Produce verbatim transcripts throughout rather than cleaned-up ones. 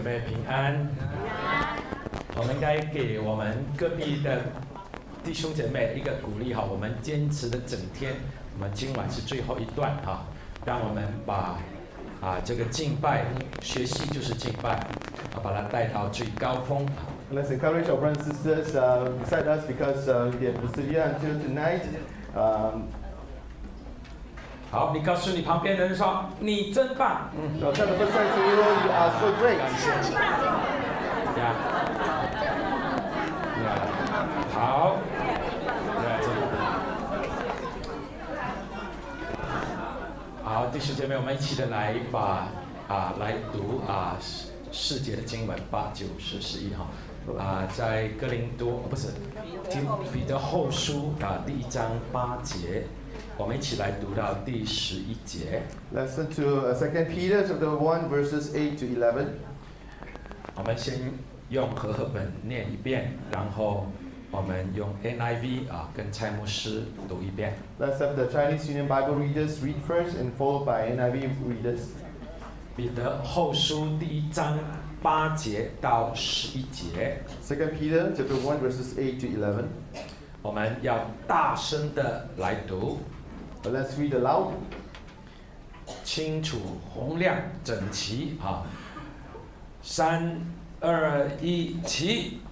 妹平安。我们应该给我们隔壁的弟兄姐妹一个鼓励哈，我们坚持的整天，我们今晚是最后一段哈，让我们把啊这个敬拜学习就是敬拜，啊把它带到最高峰。 Let's encourage our brothers and sisters uh, beside us because uh, they have persevered until tonight. Um, 好，你告诉你旁边的人说，你真棒。 嗯。So tell the person to you, you are so great. 感谢。呀。呀。好。来这里。好，弟兄姐妹，我们一起的来把啊来读啊世界的经文八九十十一哈。啊，在哥林多不是，彼得后书啊第一章八节，我们一起来读到第十一节。 Listen to uh, Second Peter chapter one verses eight to eleven. 我们先用和合本念一遍，然后我们用 N I V 啊跟蔡牧师读一遍。 Let's have the Chinese Union Bible readers read first, and followed by N I V readers. 彼得后书第一章八节到十一节。 Second Peter chapter one verses eight to eleven. 我们要大声的来读。 Let's read aloud. 清楚、洪亮、整齐啊！三、二、一，起！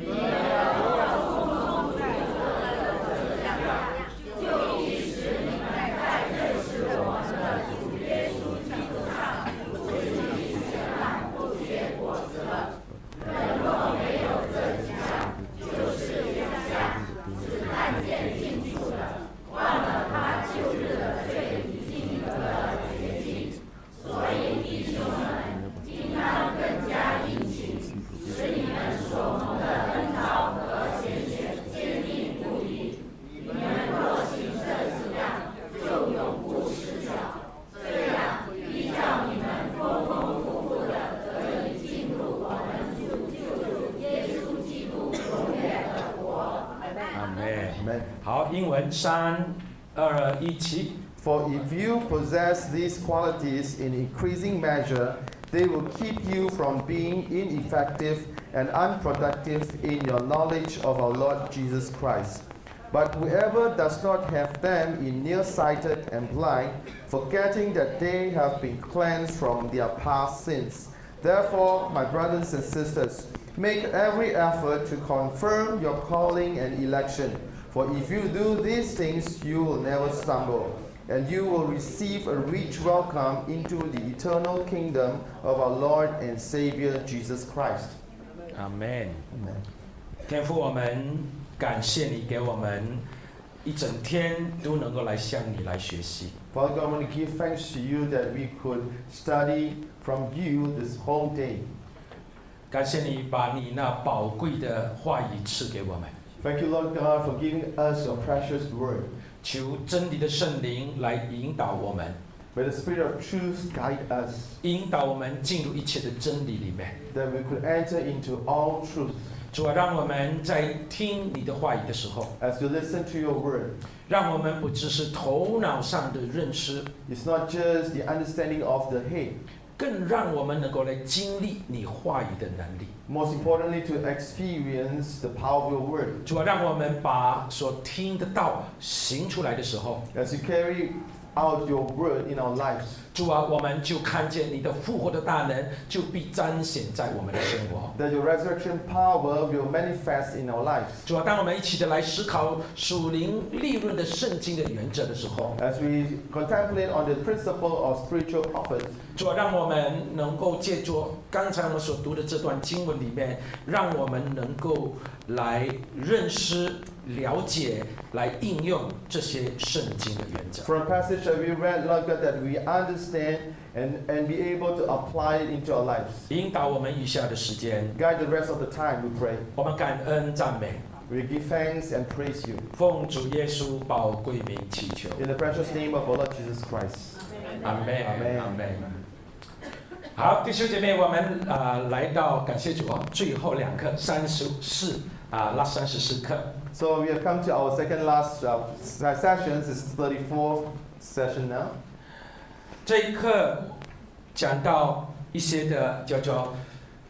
好，英文三、二、一，起。 For if you possess these qualities in increasing measure, they will keep you from being ineffective and unproductive in your knowledge of our Lord Jesus Christ. But whoever does not have them is nearsighted and blind, forgetting that they have been cleansed from their past sins. Therefore, my brothers and sisters, make every effort to confirm your calling and election. For if you do these things, you will never stumble, and you will receive a rich welcome into the eternal kingdom of our Lord and Savior Jesus Christ. Amen. Amen. 天父，我们感谢你给我们一整天都能够来向你来学习。 Father God, I want to give thanks to you that we could study from you this whole day. 感谢你把你那宝贵的话语赐给我们。 Thank you, Lord God, for giving us your precious word. 求真理的圣灵来引导我们。 May the Spirit of truth guide us. 引导我们进入一切的真理里面。 That we could enter into all truth. 主啊，让我们在听你的话语的时候 ，as you listen to your word， 让我们不只是头脑上的认识 ，it's not just the understanding of the head， 更让我们能够来经历你话语的能力。 Most importantly, to experience the power of your word。 主啊，让我们把所听的道行出来的时候 ，as you carry out your word in our lives。 主啊，我们就看见你的复活的大能，就必彰显在我们的生活。 That your resurrection power will manifest in our lives。 主啊，当我们一起的来思考属灵利润的圣经的原则的时候 ，as we contemplate on the principle of spiritual prophet， 主啊，让我们能够借助刚才我们所读的这段经文里面，让我们能够来认识、了解、来应用这些圣经的原则。 From a passage that we read, Lord God, that we understand and and be able to apply it into our lives. 引导我们余下的时间 Guide the rest of the time, we pray. 我们感恩赞美， We give thanks and praise you. 奉主耶稣宝贵名祈求。 In the precious name of our Lord Jesus Christ. 阿门，阿门， Amen. 阿门。好，弟兄姐妹，我们啊、呃、来到感谢主哦，最后两课三十四啊，那三十四课。 So we have come to our second last uh, sessions. It's thirty-fourth session now. 这一课讲到一些的叫做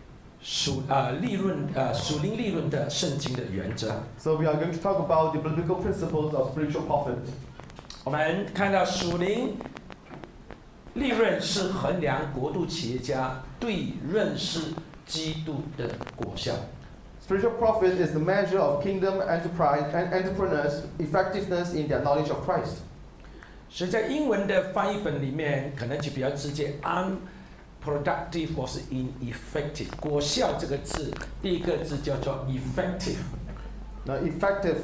属呃利润呃属灵利润的圣经的原则。 So we are going to talk about the biblical principles of spiritual profit. 我们看到属灵利润是衡量国度企业家对认识基督的果效。 Spiritual profit is the measure of kingdom enterprise and entrepreneurs' effectiveness in their knowledge of Christ. 所以在英文的翻译本里面，可能就比较直接 unproductive 或是 ineffective。果效这个字，第一个字叫做 effective。 Now, effective.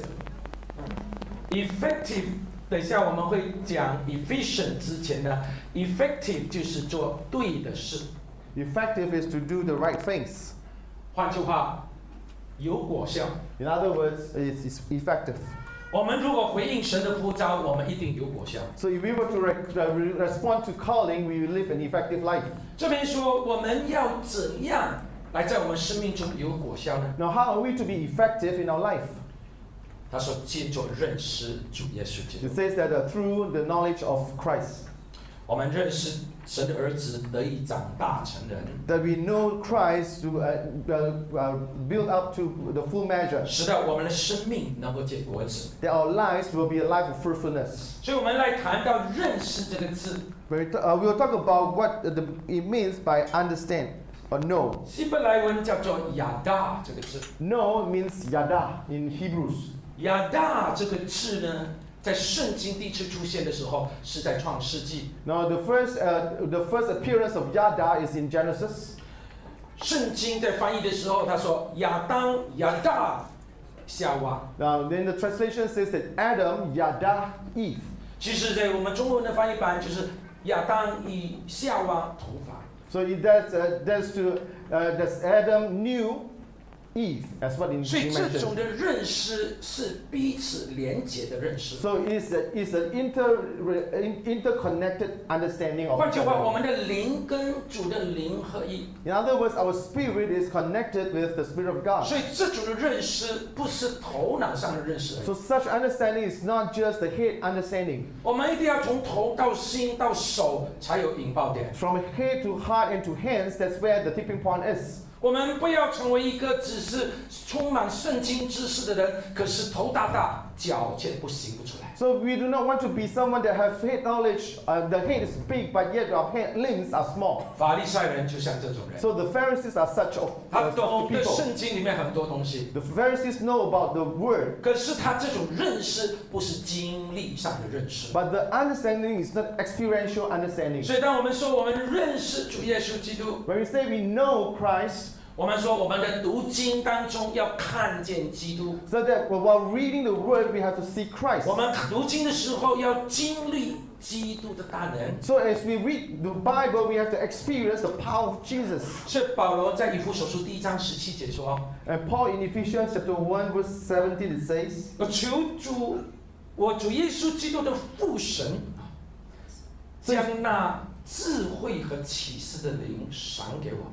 effective 等一下我们会讲 efficient 之前呢 ，effective 就是做对的事。 Effective is to do the right things. 换句话，有果效。 In other words, it's, it's effective. 我们如果回应神的呼召，我们一定有果效。 So if we were to re- uh, respond to calling, we will live an effective life. 这边说我们要怎样来在我们生命中有果效呢？ Now, how are we to be effective in our life? 他说借着认识主耶稣基 It 督， says that uh, through the knowledge of Christ, 我们认识神的儿子得以长大成人， that we know Christ to uh, uh, uh, build up to the full measure, 使得我们的生命能够结果子。 that our lives will be a life of fruitfulness. 所以我们来谈到认识这个字， We t- uh, will talk about what the, it means by understand or know. 希伯来文叫做亚大这个字。 Know means yada in Hebrews. 亚大这个字呢，在圣经第一次出现的时候是在创世纪。 Now, the first, uh, the first appearance of yada is in Genesis. 圣经在翻译的时候，他说亚当、亚大、夏娃。 Now, then the translation says that Adam, yada, Eve. 其实，在我们中文的翻译版就是亚当与夏娃头发。 So it does, uh, does to, uh, does Adam knew Eve, as what in 所以 he 这种 mentioned. 的认识是彼此连结的认识。 So it's, a, it's an inter, in- interconnected understanding of 换 each 句话，我 other. 们的灵跟主的灵合一。 In other words, our spirit is connected with the Spirit of God. 所以这种的认识不是头脑上的认识而已， So such understanding is not just the head understanding. 我们一定要从头到心到手才有引爆点。 From head to heart and to hands, that's where the tipping point is. 我们不要成为一个只是充满圣经知识的人，可是头大大，脚却不行不出来。 So we do not want to be someone that have head knowledge, uh, the head is big, but yet our hand, limbs are small. 法利赛人就像这种人， So the Pharisees are such of 他 uh, such 懂得 people. 圣经里面很多东西， The Pharisees know about the word, 可是他这种认识不是经历上的认识。 but the understanding is not experiential understanding. 所以，当我们说我们认识主耶稣基督， When we say we know Christ, 我们说我们的读经当中要看见基督。 so that while reading the word, we have to see Christ. 我们读经的时候要经历基督的大能。 So as we read the Bible, we have to experience the power of Jesus. 是保罗在以弗所书第一章十七节说 And Paul in Ephesians chapter one verse seventeen it says,：“ 我求主，我主耶稣基督的父神，将那智慧和启示的灵赏给我们。”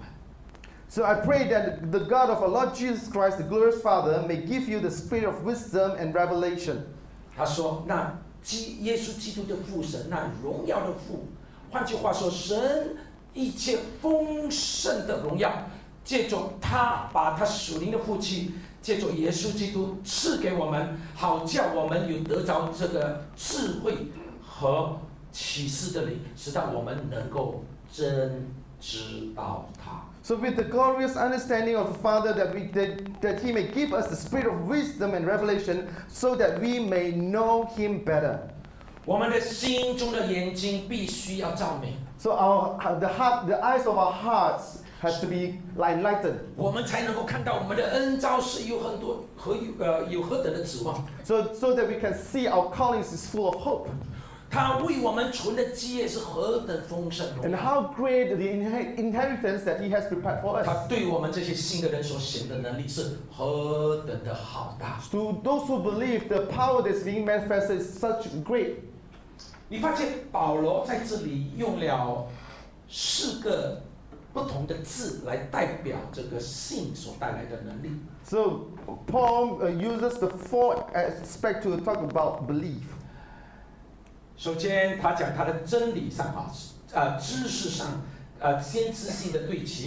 So I pray that the God of our Lord Jesus Christ, the glorious Father, may give you the spirit of wisdom and revelation. 他说：“那基耶稣基督的父神，那荣耀的父，换句话说，神一切丰盛的荣耀，借着他把他属灵的福气，借着耶稣基督赐给我们，好叫我们有得着这个智慧和启示的灵，使到我们能够真知道他。” So with the glorious understanding of the Father, that, we, that, that He may give us the spirit of wisdom and revelation, so that we may know Him better. 我们的心中的眼睛必须要照明， So our the heart, the eyes of our hearts has to be enlightened, 我们才能够看到我们的恩召是有很多何有呃有何等的指望。 so so that we can see our callings is full of hope, 他为我们存的基业是何等丰盛荣 and 耀， how great the inher- inheritance that He has prepared for us. 他对我们这些信的人所显的能力是何等的好大。 To those who believe, the power that's being manifested is such great. 你发现保罗在这里用了四个不同的字来代表这个信所带来的能力。 So Paul uh, uses the four aspects to talk about belief. 首先，他讲他的真理上啊，呃，知识上，呃，先知性的对齐。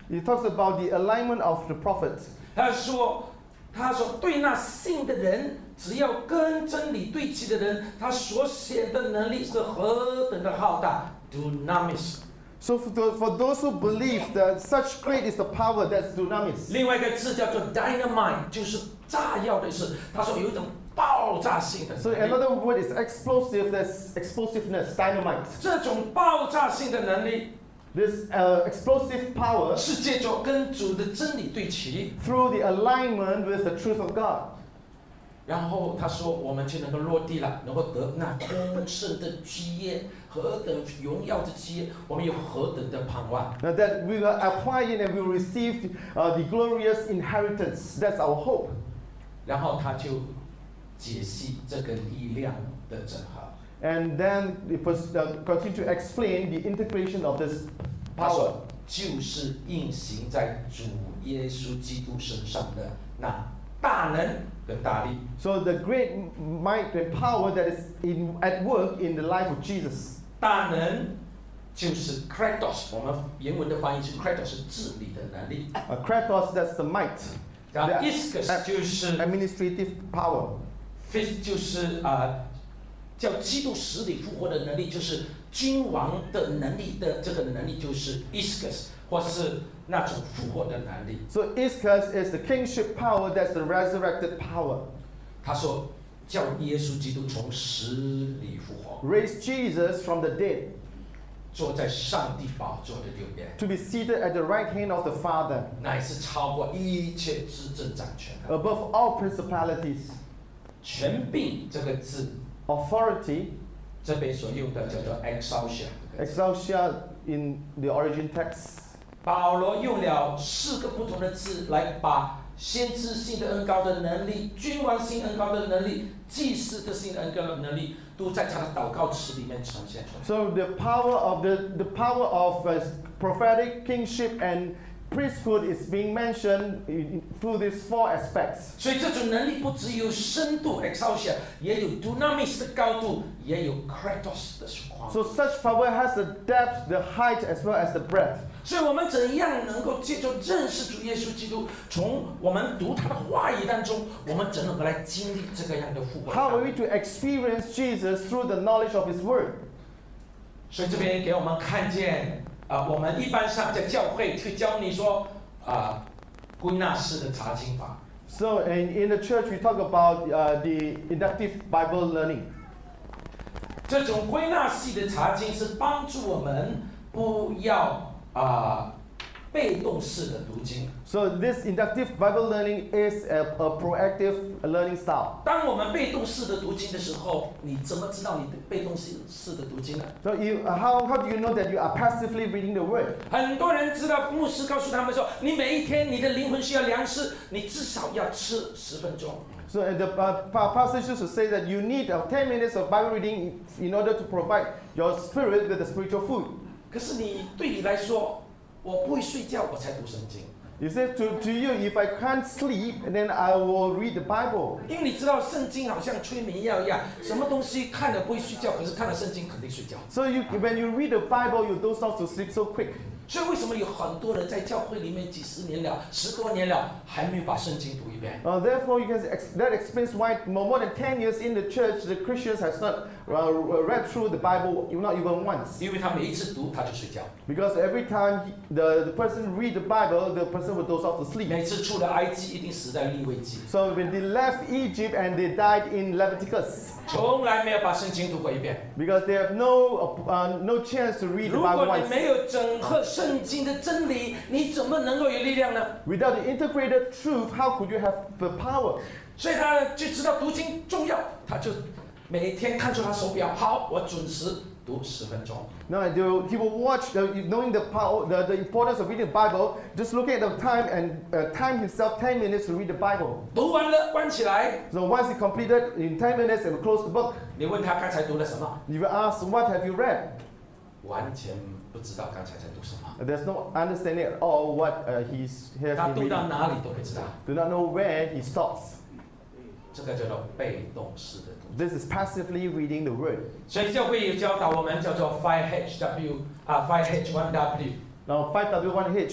He talks about the alignment of the prophets. 他说，他说对那信的人，只要跟真理对齐的人，他所显的能力是何等的浩大 ，dunamis。 So for, the, for those who believe that such great is the power, that's dunamis. 另外一个字叫做 dynamite， 就是炸药的意思。他说有一种爆炸性的 So 能力， another word is explosive, that's explosiveness, dynamite. 这种爆炸性的能力 This uh, explosive power 是借着跟主的真理对齐， through the alignment with the truth of God. 然后他说我们就能够落地了，能够得那丰盛的基业，何等荣耀的基业，我们有何等的盼望。 Now that we will acquire it and we will receive uh, the glorious inheritance. That's our hope. 然后他就解析这个力量的整合。 And then it was, uh, continue to explain the integration of this 他 power. 说就是运行在主耶稣基督身上的那大能跟大力。 So the great might and power that is in, at work in the life of Jesus. 大能就是 kratos， 我们原文的翻译是 kratos 是治理的能力。 Uh, Kratos, that's the might. 然后 The ischus 就是 administrative power. phys 就是啊、呃、叫基督死里复活的能力，就是君王的能力的这个能力就是 ischus， 或是那种复活的能力。 So Ischus is the kingship power, that's the resurrected power. 他说叫耶稣基督从死里复活， Raise Jesus from the dead 坐在上帝宝座的右边， to be seated at the right hand of the Father, 乃是超过一切执政掌权的。 above all principalities, 权柄这个字， authority, 这边所用的叫做 exousia。 exousia in the origin text. 保罗用了四个不同的字来把先知性的恩高的能力、君王性恩高的能力、祭司的性恩高的能力，都在他的祷告词里面呈现出来。 So the power of the, the power of uh, prophetic kingship and priesthood is being mentioned in, through these four aspects. 所以这种能力不只有深度 exousia， 也有 dunamis 的高度，也有 kratos 的宽。 So such power has the depth, the height, as well as the breadth. 所以我们怎样能够借着认识主耶稣基督，从我们读他的话语当中，我们怎能够来经历这个样的复活？ How are we to experience Jesus through the knowledge of His Word? 所以这边给我们看见，啊、呃，我们一般上在教会去教你说，啊、呃，归纳式的查经法。 So in, in the church we talk about uh, the inductive Bible learning. 这种归纳式的查经是帮助我们不要啊、呃、被动式的读经。 So this inductive Bible learning is a, a proactive learning style. 当我们被动式的读经的时候，你怎么知道你的被动式式的读经呢？ So you, uh, how, how do you know that you are passively reading the Word? 很多人知道，牧师告诉他们说，你每一天你的灵魂需要粮食，你至少要吃十分钟。 So uh, the uh, pa- passage used to say that you need uh, ten minutes of Bible reading in order to provide your spirit with the spiritual food. 可是你对你来说，我不会睡觉，我才读圣经。 You say to, to you, if I can't sleep, then I will read the Bible. 因为你知道圣经好像催眠药一样，什么东西看了不会睡觉，可是看了圣经肯定睡觉。 So you, when you read the Bible, you don't start to sleep so quick. 所以为什么有很多人在教会里面几十年了、十多年了，还没有把圣经读一遍？ Uh, therefore, you can ex- that explains why more, more than ten years in the church, the Christians has not uh, read through the Bible, not even once. 因为他每一次读他就睡觉， Because every time he, the, the person read the Bible, the person will doze off to sleep. 每次出了埃及一定死在利未记， So when they left Egypt and they died in Leviticus, 从来没有把圣经读过一遍。 because they have no, uh, no chance to read the 如 Bible 果你 once. 没有整合圣经的真理，你怎么能够有力量呢？ Without the integrated truth, how could you have the power? 所以他就知道读经重要，他就每天看出他手表，好，我准时读十分钟。 No, they will, he will watch, uh, knowing the power, the, the importance of reading the Bible, just looking at the time and uh, time himself ten minutes to read the Bible. 读完了关起来， So once he completed in ten minutes and close the book, 你问他刚才读了什么， you will ask, what have you read? 完全不知道刚才在读什么， There's no understanding at all what uh, he's, he has 他 been 读到 reading. 哪里都不知道。 Do not know where he stops. 这个叫做被动式的读。 This is passively reading the word. 所以教会有教导我们叫做 five H W 啊 five H one W。 Now five W one H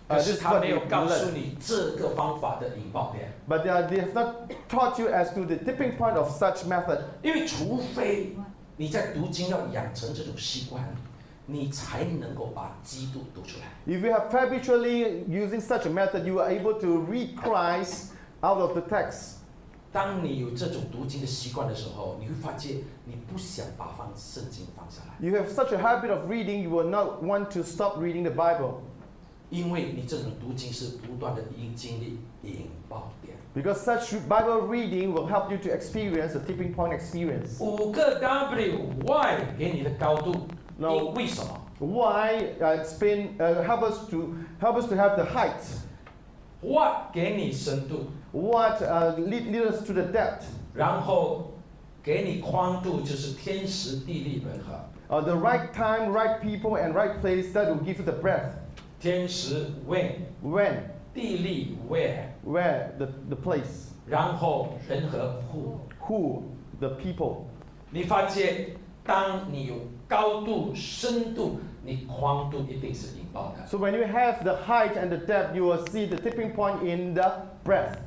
可 Uh, 是 this is 他 what 没有 you 告诉 learn. 你这个方法的引爆点， But they, are, they have not taught you as to the tipping point of such method. 因为除非你在读经要养成这种习惯，你才能够把基督读出来。 If you have habitually using such a method, you are able to read Christ out of the text. 当你有这种读经的习惯的时候，你会发现你不想把放圣经放下来， You have such a habit of reading, you will not want to stop reading the Bible. 因为你这种读经是不断的经历引爆点。 Because such Bible reading will help you to experience a tipping point experience. 五个 W Y 给你的高度， No. 因为什么 Why uh, it's been, uh, help us to help us to have the height. ？What 给你深度， What uh, lead, lead us to the depth. 然后给你宽度，就是天时地利人和。 Uh, the right time, right people, and right place that will give you the breath. 天时 when， When, 地利 where， where, the, the place. 然后人和 who。 Who, the people. 你发现，当你有高度、深度，你宽度一定是引爆的。 So when you have the height and the depth, you will see the tipping point in the breadth.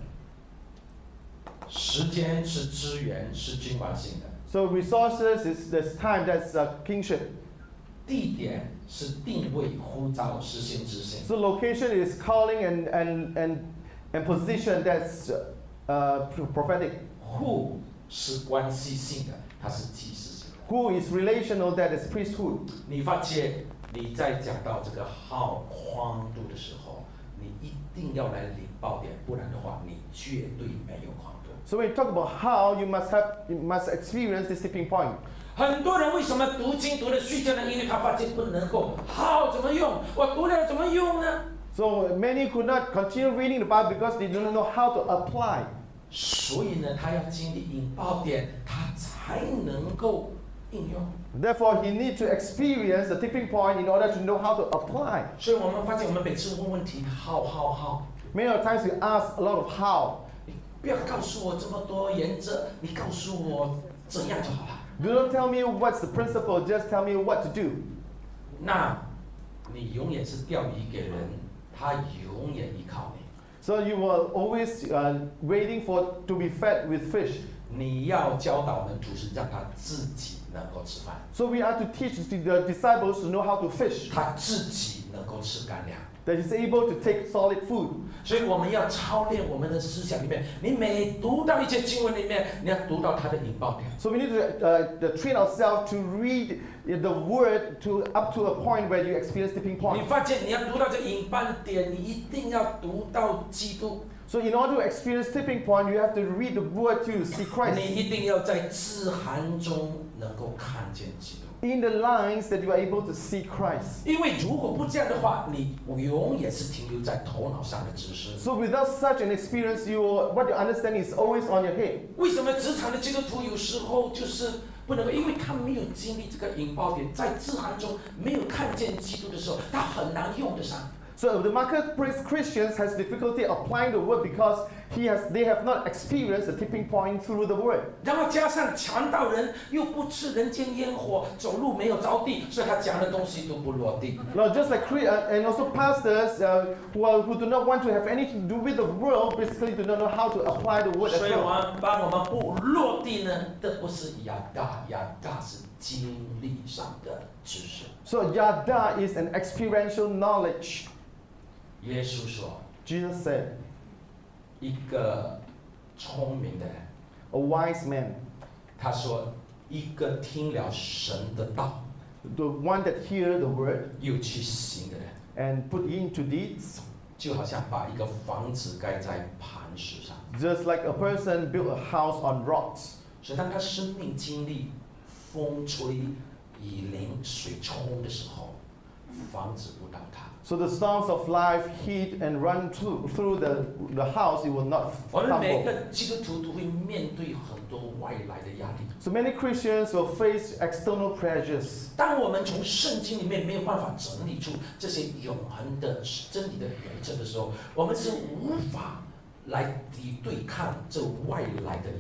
时间是资源，是均完性的； So resources is this time, that's uh, kingship. 地点是定位、呼召、实现执行。 So location is calling and and and and position, that's uh, prophetic. Who 是关系性的，它是即时性的。 Who is relational, that is priesthood. 你发现你在讲到这个浩宽度的时候，你一定要来领爆点，不然的话，你绝对没有宽度。 So when you talk about how, you must have, you must experience this tipping point. 很多人为什么读经读的睡觉呢？因为他发现不能够好怎么用，我读了怎么用呢？ So many could not continue reading the Bible because they do not know how to apply. 所以呢，他要经历引爆点，他才能够应用。 Therefore, he needs to experience the tipping point in order to know how to apply. 所以我们发现，我们每次问问题，好好好， Many of times we ask a lot of how. 你不要告诉我这么多原则，你告诉我怎样就好了。 Do not tell me what's the principle, just tell me what to do. 那，你永远是钓鱼给人，他永远依靠你。 So you were always uh, waiting for to be fed with fish. 你要教导门徒是让他自己能够吃饭， So we are to teach the disciples to know how to fish, 他自己能够吃干粮。 that is able to take solid food. 所以我们要操练我们的思想里面，你每读到一节经文里面，你要读到它的引爆点。 So we need to uh, train ourselves to read the word to up to a point where you experience tipping 你 point. 发现你要读到这引爆点，你一定要读到基督， So in order to experience tipping point, you have to read the word to see 你 Christ 一定要在字函中能够看见基督。 in the lines that you are able to see Christ. 因为如果不这样的话，你永远是停留在头脑上的知识。 So without such an experience, you what you understand is always on your head. 为什么职场的基督徒有时候就是不能够？因为他没有经历这个引爆点，在字函中没有看见基督的时候，他很难用得上。 So the marketplace Christians has difficulty applying the word because he has they have not experienced the tipping point through the word. 然后加上传道人又不吃人间烟火，走路没有着地，所以他讲的东西都不落地。 Now, just like Chri- uh, and also pastors uh, who are, who do not want to have anything to do with the world, basically do not know how to apply the word as 所以我 well. 们帮我们不落地呢，这不是雅大，雅大是经历上的知识。 So yada is an experiential knowledge. 耶稣说， Jesus said, 一个聪明的人， a wise man, 他说，一个听了神的道 the one that hear the word 又去行的人， and put into deeds, 就好像把一个房子盖在磐石上。 just like a person built a house on rocks. 所以当他生命经历风吹、雨淋、水冲的时候，房子不倒塌。 So the storms of life hit and run through, through the, the house, it will not 我们每 tumble. 个基督徒都会面对很多外来的压力。 So many Christians will face external pressures. 当我们从圣经里面没有办法整理出这些永恒的真理的原则的时候，我们是无法来抵对抗这外来的压力。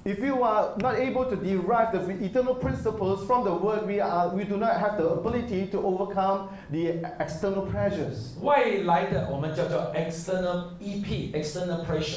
If you are not able to derive the eternal principles from the word, we are we do not have the ability to overcome the external pressures. 外来的我们叫做 external E P，external pressure。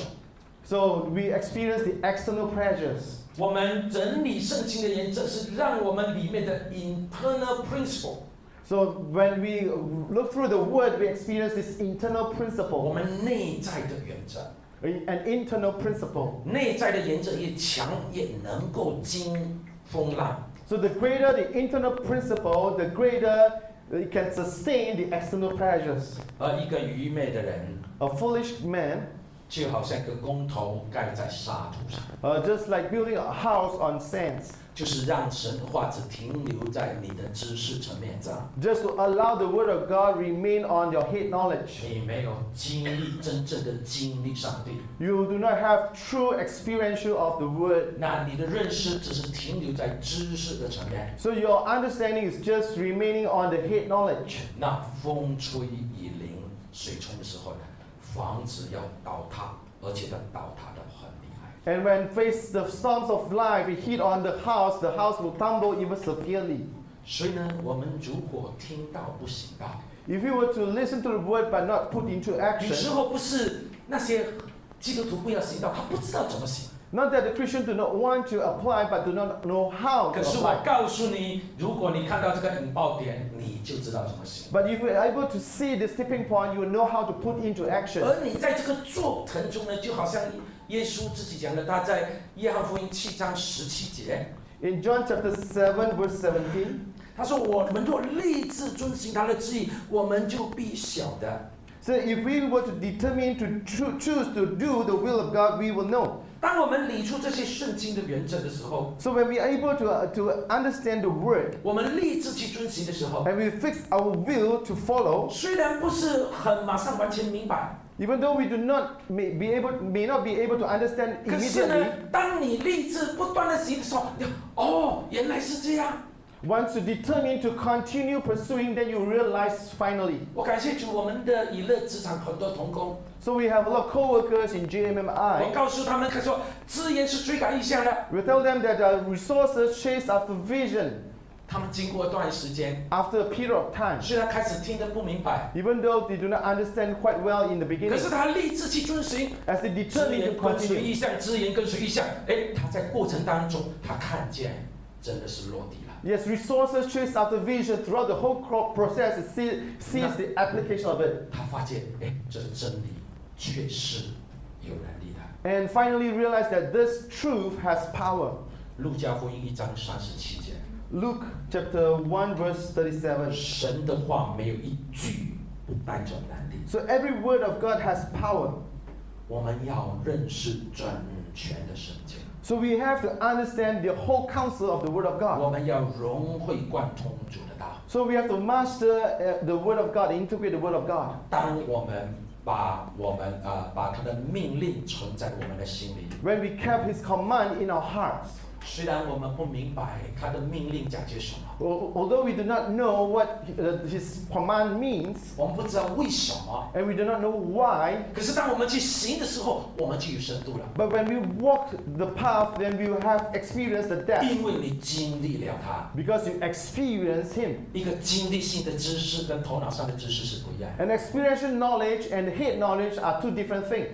So we experience the external pressures. 我们整理圣经的原则是让我们里面的 internal principle， So when we look through the word, we experience this internal 我 principle, 们内在的原则。 an internal principle. 内在的原则越强，越能够经风浪。 So the greater the internal principle, the greater it can sustain the external pressures. 而一个愚昧的人， A foolish man, 就好像一个工头盖在沙土上， uh, just like building a house on sands, 就是让神的话只停留在你的知识层面上， just to allow the word of God remain on your head knowledge. 你没有经历真正的经历上帝， You do not have true experiential of the word. 那你的认识只是停留在知识的层面。 So your understanding is just remaining on the head knowledge. 那风吹雨淋、水冲的时候呢，房子要倒塌，而且它倒塌的很厉害。 And when face the storms of life, it hit on the house, the house will tumble even severely. 所以呢，我们如果听到不行道， If you were to listen to the word but not put into 有时 action, 候不是那些基督徒不要行道，他不知道怎么行。 not that the Christian do not want to apply but do not know how to 可是我 apply. 告诉你，如果你看到这个引爆点，你就知道怎么行。 But if you're able to see this tipping point, you will know how to put into action. 而你在这个过程中呢，就好像耶稣自己讲的，他在约翰福音七章十七节， In John chapter seven, verse seventeen, 他说：“我们若立志遵行他的旨意，我们就必晓得。 so if we were to determine to cho- choose to do the will of God, we will know. 当我们理出这些圣经的原则的时候， So when we are able to, uh, to understand the word 我们立志去遵行的时候， and we fix our will to follow, 虽然不是很馬上完全明白， even though we do not may be able may not be able to understand 可是呢 immediately, 当你立志不断的行的时候，你哦，原来是这样。 once you determine to continue pursuing, then you realize finally. 我感谢主，我们的娱乐职场很多同工， So we have a lot of co-workers in J M M 我 I. 告诉他们，他说资源是追赶意向的。 We tell them that uh, resources chase after vision 他们经过一段时间， after a period of time. 虽然开始听得不明白， Even though they do not understand quite well in the 可 beginning, 是他立志去遵行， as they 资 determine 源 to 跟随 continue. 意向，资源跟随意向，哎，他在过程当中，他看见真的是落地了。 Yes, resources chase after vision throughout the whole crop process. It see, sees the application of it. 他发现，哎，这是真理，确实有能力的。 And finally realize that this truth has power. 路加福音一章三十七节， Luke chapter one verse thirty-seven. 神的话没有一句不带着能力。 So every word of God has power. 我们要认识整全的圣经， So we have to understand the whole counsel of the word of 我 God. 们要融会贯通主的道。 So we have to master uh, the word of God, integrate the word of God. 当我们把我们呃把他的命令存在我们的心里， When we kept his command in our hearts. 虽然我们不明白他的命令讲些什么， Al- Although we do not know what uh, his command means, 我们不知道为什么， and we do not know why, 可是当我们去行的时候，我们就有深度了， but when we walk the path, then we will have experienced the depth 因为你经历了它。 because you experience him. 一个经历性的知识跟头脑上的知识是不一样的。 And experiential knowledge and head knowledge are two different things.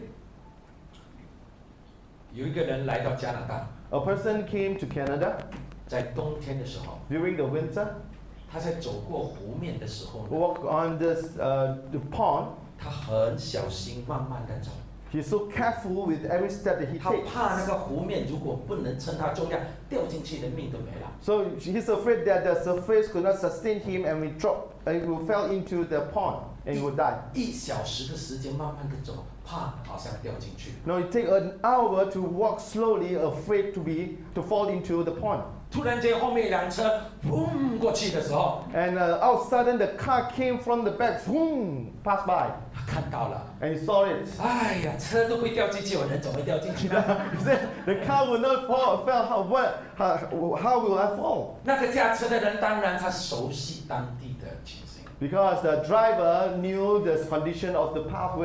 有一个人来到加拿大， A person came to Canada 在冬天的时候， during the winter, 他在走过湖面的时候呢， walk on this uh, the pond. 他很小心，慢慢的走。 He's so careful with every step that he 他怕那 takes. 个湖面如果不能撑他重量，掉进去的命都没了。 So he's afraid that the surface could not sustain him and we drop and he will fell into the pond and he will die. 一小时的时间，慢慢的走，怕好像掉进去。 Now it take an hour to walk slowly, afraid to be to fall into the pond. 突然间，后面一辆车轰过去的时候， And uh, all of a sudden the car came from the back, boom, passed by, 他看到了， and he saw it. 哎呀，车都会掉进去，我人怎么会掉进去呢？ He said, the car will not fall. Fell. How, what, how, how will I fall? 那个驾车的人当然他熟悉当地的情形， Because the driver knew the condition of the pathway.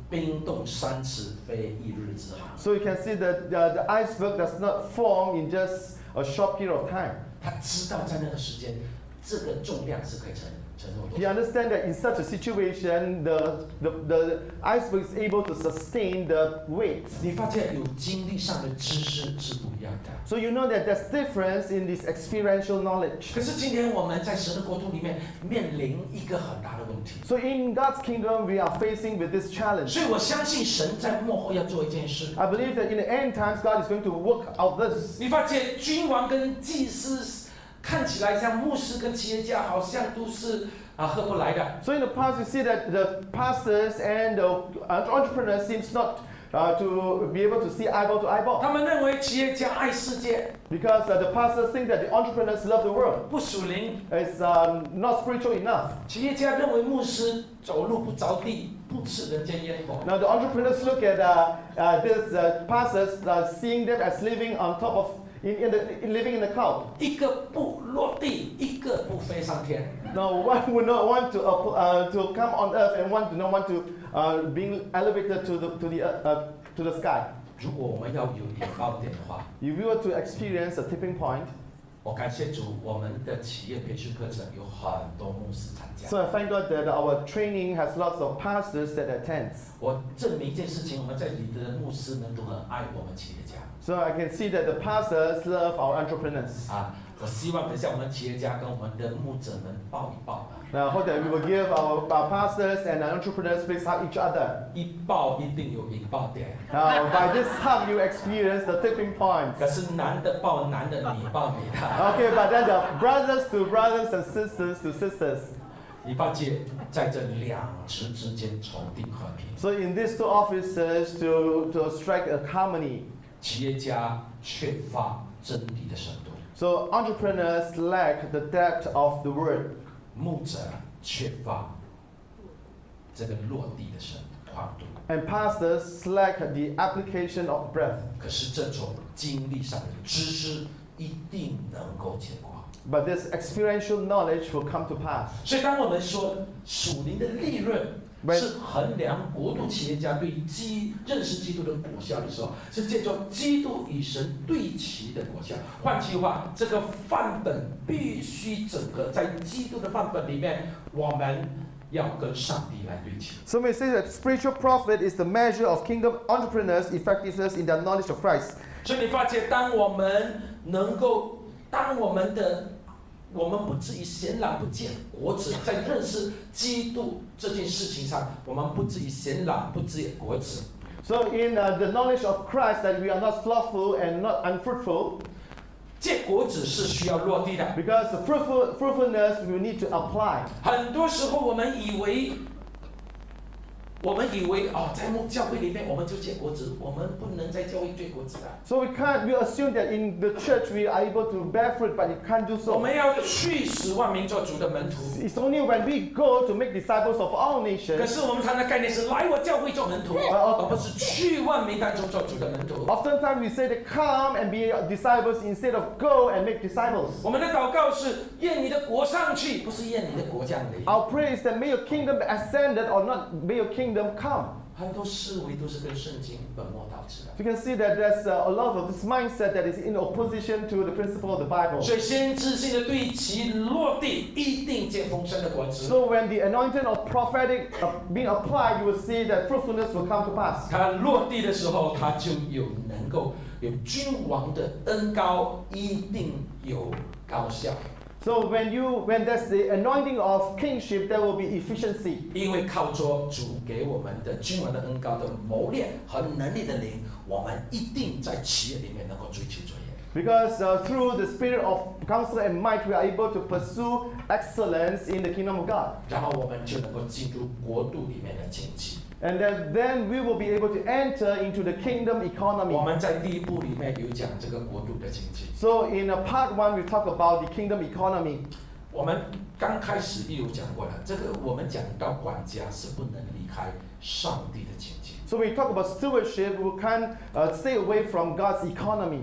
冰冻三尺，非一日之寒。 So you can see that uh, the iceberg does not form in just a short period of time. 他知道在那个时间，这个重量是可以承承受多 He 少。 understands that in such a situation, the, the, the iceberg is able to sustain the weight. 你发现有经历上的知识是不一样的。 So you know that there's difference in this experiential knowledge. 可是今天我们在神的国度里面面临一个很大的问题， So in God's kingdom, we are facing with this challenge. 所以我相信神在幕后要做一件事。 I believe that in the end times, God is going to work out this. 你发现君王跟祭司看起来像牧师跟企业家，好像都是啊合不来的。 So in the past, you see that the pastors and the entrepreneurs seems not uh, to be able to see eyeball to eyeball. 他们认为企业家爱世界， Because uh, the pastors think that the entrepreneurs love the world. 不属灵； It's um, not spiritual enough. 企业家认为牧师走路不着地，不吃人间烟火。 Now the entrepreneurs look at uh, uh, this uh, pastors, uh, seeing them as living on top of, in, in the, in living in the cloud. 一个不落地，一个不飞上天。 Now one would not want to uh, uh, to come on earth and one do not want to uh, being elevated to the to the uh, uh, to the sky. 如果我们要有引爆点的话， If you were to experience a tipping point, 我感谢主，我们的企业培训课程有很多牧师参加。 so I find out that our training has lots of pastors that attend. 我证明一件事情，我们在里的牧师们都很爱我们企业家 So I can see that the pastors love our entrepreneurs. 啊！我希望等一下我们企业家跟我们的牧者们抱一抱， Now I hope that we will give our, our pastors and our entrepreneurs please hug each other. 一抱一定有引爆点。 Now by this hug you experience the tipping point. 可是男的抱男的，你抱你的。 Okay, but then the brothers to brothers and sisters to sisters. 你发现在这两池之间重定和平， So in these two offices to, to strike a harmony. 企业家缺乏真理的深度， So entrepreneurs lack the depth of the word. 牧者缺乏这个落地的深宽度。 And pastors lack the application of breath. 可是这种经历上的知识一定能够结果。 But this experiential knowledge will come to pass. 所以，当我们说属灵的利润 When- 是衡量国度企业家对基认识基督的果效的时候，是借助基督与神对齐的果效。换句话，这个范本必须整个在基督的范本里面，我们要跟上帝来对齐。 So we say that spiritual profit is the measure of kingdom entrepreneurs' effectiveness in their knowledge of Christ. 所以你发现，当我们能够，当我们的我们不至于显然不见果子，在认识基督这件事情上，我们不至于显然不见果子。 So in uh, the knowledge of Christ that we are not slothful and not unfruitful, 结果子是需要落地的。 because the fruitful, fruitfulness we need to apply. 很多时候我们以为，我们以为哦，在牧教会里面我们就结果子，我们不能在教会结果子的。 So we can't, we assume that in the church we are able to bear fruit, but you can't do 我 so. 们要去使万民做主的门徒。 It's only when we go to make disciples of all 可 nations. 是我们常常概念是来我教会做门徒，而不是去万民当中做主的门徒。 Oftentimes we say that come and be disciples instead of go and make disciples. 我们的祷告是愿你的国上去，不是愿你的国降临。 Our prayer is that may your kingdom be ascended or not, may your kingdom come. 很多思维都是跟圣经本末倒置的。 You can see that there's uh, a lot of this mindset that is in opposition to the principle of the Bible. 所以先知性的对其落地，一定见丰盛的果子。 So when the anointing of prophetic uh, being applied, you will see that fruitfulness will come to pass. 他落地的时候，他就有能够有君王的恩高，一定有高效。 So when you when there's the anointing of kingship, there will be efficiency. 因为靠着主给我们的君王的恩高的磨练和能力的灵，我们一定在企业里面能够追求卓越。 Because uh, through the spirit of counsel and might, we are able to pursue excellence in the kingdom of God. 然后我们就能够进入国度里面的经济。 And then, then we will be able to enter into the kingdom 我 economy. 们在第一部里面有讲这个国度的经济。 So in uh, part one, we talk about the kingdom economy. 我们刚开始也有讲过了，这个我们讲到管家是不能离开上帝的经济。 So when we talk about stewardship, we can't uh, stay away from God's economy.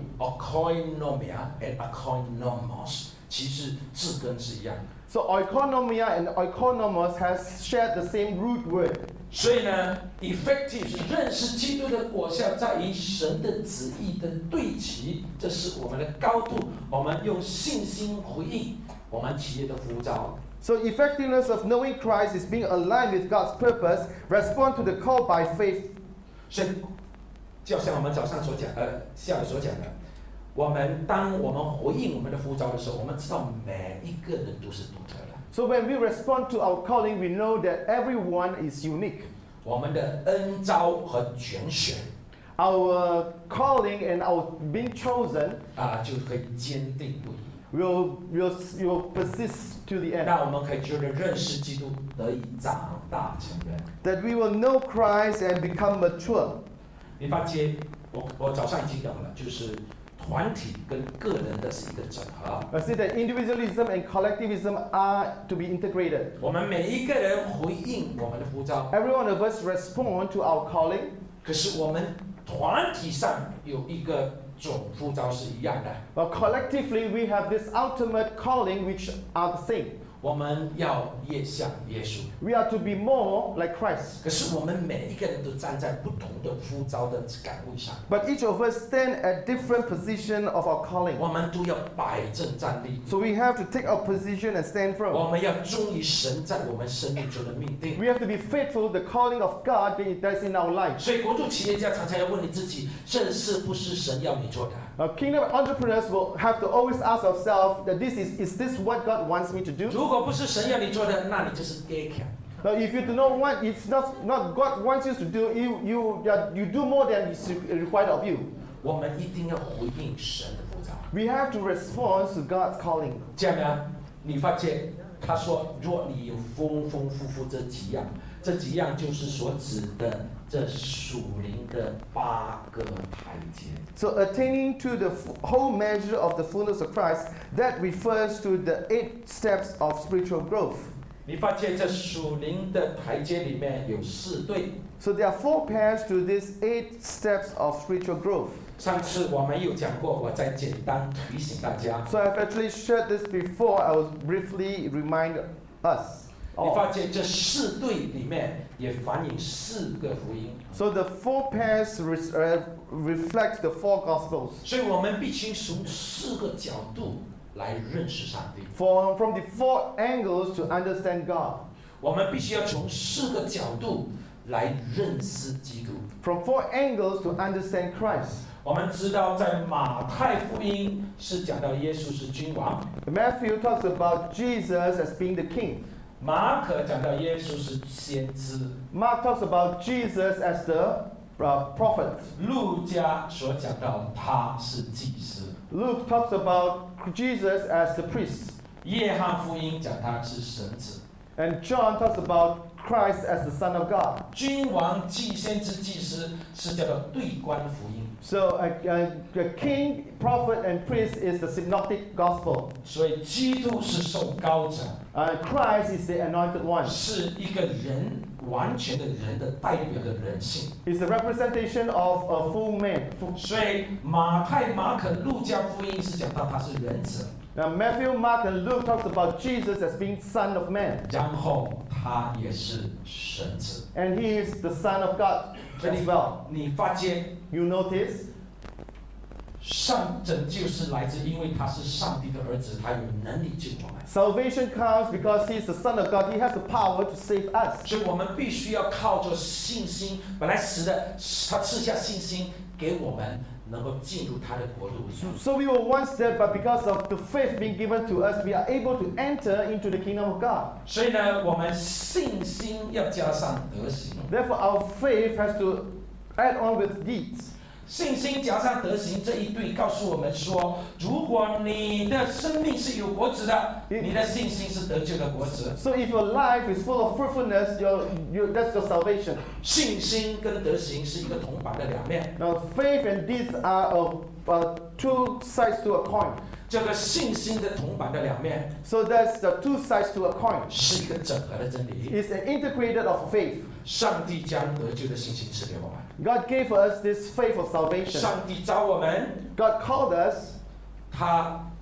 Oikonomia and oikonomos 其实字根是一样的。 So oikonomia and oikonomos has shared the same root word. 所以呢 ，effective 是认识基督的果效，在于神的旨意的对齐，这是我们的高度。我们用信心回应我们企业的呼召。 So effectiveness of knowing Christ is being aligned with God's purpose, respond to the call by faith. 所以，就像我们早上所讲，呃，下午所讲的，我们当我们回应我们的呼召的时候，我们知道每一个人都是独特的。 So when we respond to our calling, we know that everyone is unique. 我们的恩召和拣选 Our calling and our being chosen 啊，就可以坚定不移。 will, will, will persist to the end. 让我们可以觉得认识基督，得以长大成人。 That we will know Christ and become mature. 你发觉，我我早上已经讲了，就是团体跟个人的是一个整合。 I say that individualism and collectivism are to be integrated. 我们每一个人回应我们的呼召， Every one of us respond to our calling, 可是我们团体上有一个总呼召是一样的。 but collectively we have this ultimate calling which are the same. 我们要越像耶稣， We are to be more like Christ. 可是我们每一个人都站在不同的呼召的岗位上， But each of us stand at different position of our calling. 我们都要摆正站立。 So we have to take our position and stand 我 firm. 们要忠于神在我们生命中的命定。 We have to be faithful to the calling of God that's in our life. 所以，国度企业家常常要问你自己：这是不是神要你做的？ Now, kingdom entrepreneurs will have to always ask ourselves that this is, is this what God wants me to do? 如果不是神要你做的，那你就是给强。 Now, if you do not want, if not, not God wants you to do, you, you, you do more than is required of you. 我们一定要回应神的呼召。 We have to respond to God's calling. 这样呢，你发现他说，若你有丰丰富富这几样，这几样就是所指的这属灵的八个台阶。 So attaining to the f- whole measure of the fullness of Christ, that refers to the eight steps of spiritual growth. 你发现这属灵的台阶里面有四对。 So there are four pairs to these eight steps of spiritual growth. 上次我们有讲过，我再简单提醒大家。 So I've actually shared this before. I will briefly remind us. 你发现这四对里面也反映四个福音， So the four pairs re- uh, reflect the four gospels. 所以我们必须从四个角度来认识上帝。 For, from the four angles to understand God. 我们必须要从四个角度来认识基督。 From four angles to understand Christ. 我们知道，在马太福音是讲到耶稣是君王， Matthew talks about Jesus as being the king. 马可讲到耶稣是先知， Mark talks about Jesus as the uh, prophet. 路加所讲到他是祭司， Luke talks about Jesus as the priest. 约翰福音讲他是神子。 And John talks about Christ as the Son of God. 君王、祭先知、祭司是叫做对观福音， So a, a, a king, prophet, and priest is the synoptic gospel. 所以基督是受膏者， Uh, Christ is the anointed one. 是一个人完全的人的代表的人性。 It's a representation of a full man. 所以马太、马可、路加福音是讲到他是人子， Now Matthew, Mark, and Luke talks about Jesus as being Son of Man. 然后他也是神子。 And he is the Son of God 所以 as 你 well. 你发现 You notice? 上拯救是来自，因为他是上帝的儿子，他有能力救我们。 Salvation comes because he is the Son of God. He has the power to save us. 所以我们必须要靠着信心，本来死的，他赐下信心给我们，能够进入他的国度里。 So we were once dead, but because of the faith being given to us, we are able to enter into the kingdom of God. 所以呢，我们信心要加上德行， Therefore, our faith has to add on with deeds. 信心加上德行这一对告诉我们说，如果你的生命是有果子的，你的信心是得救的果子。 So if your life is full of fruitfulness, your, your, that's your salvation. 信心跟德行是一个铜板的两面， Now, faith and deeds are uh, uh, two sides to a coin. 这个信心的铜板的两面 So that's the two sides to a coin. 是一个整合的真理。 It's an integrated of faith. 上帝将得救的信心赐给我们， God gave us this faith of salvation. 上帝召我们， God called us. 他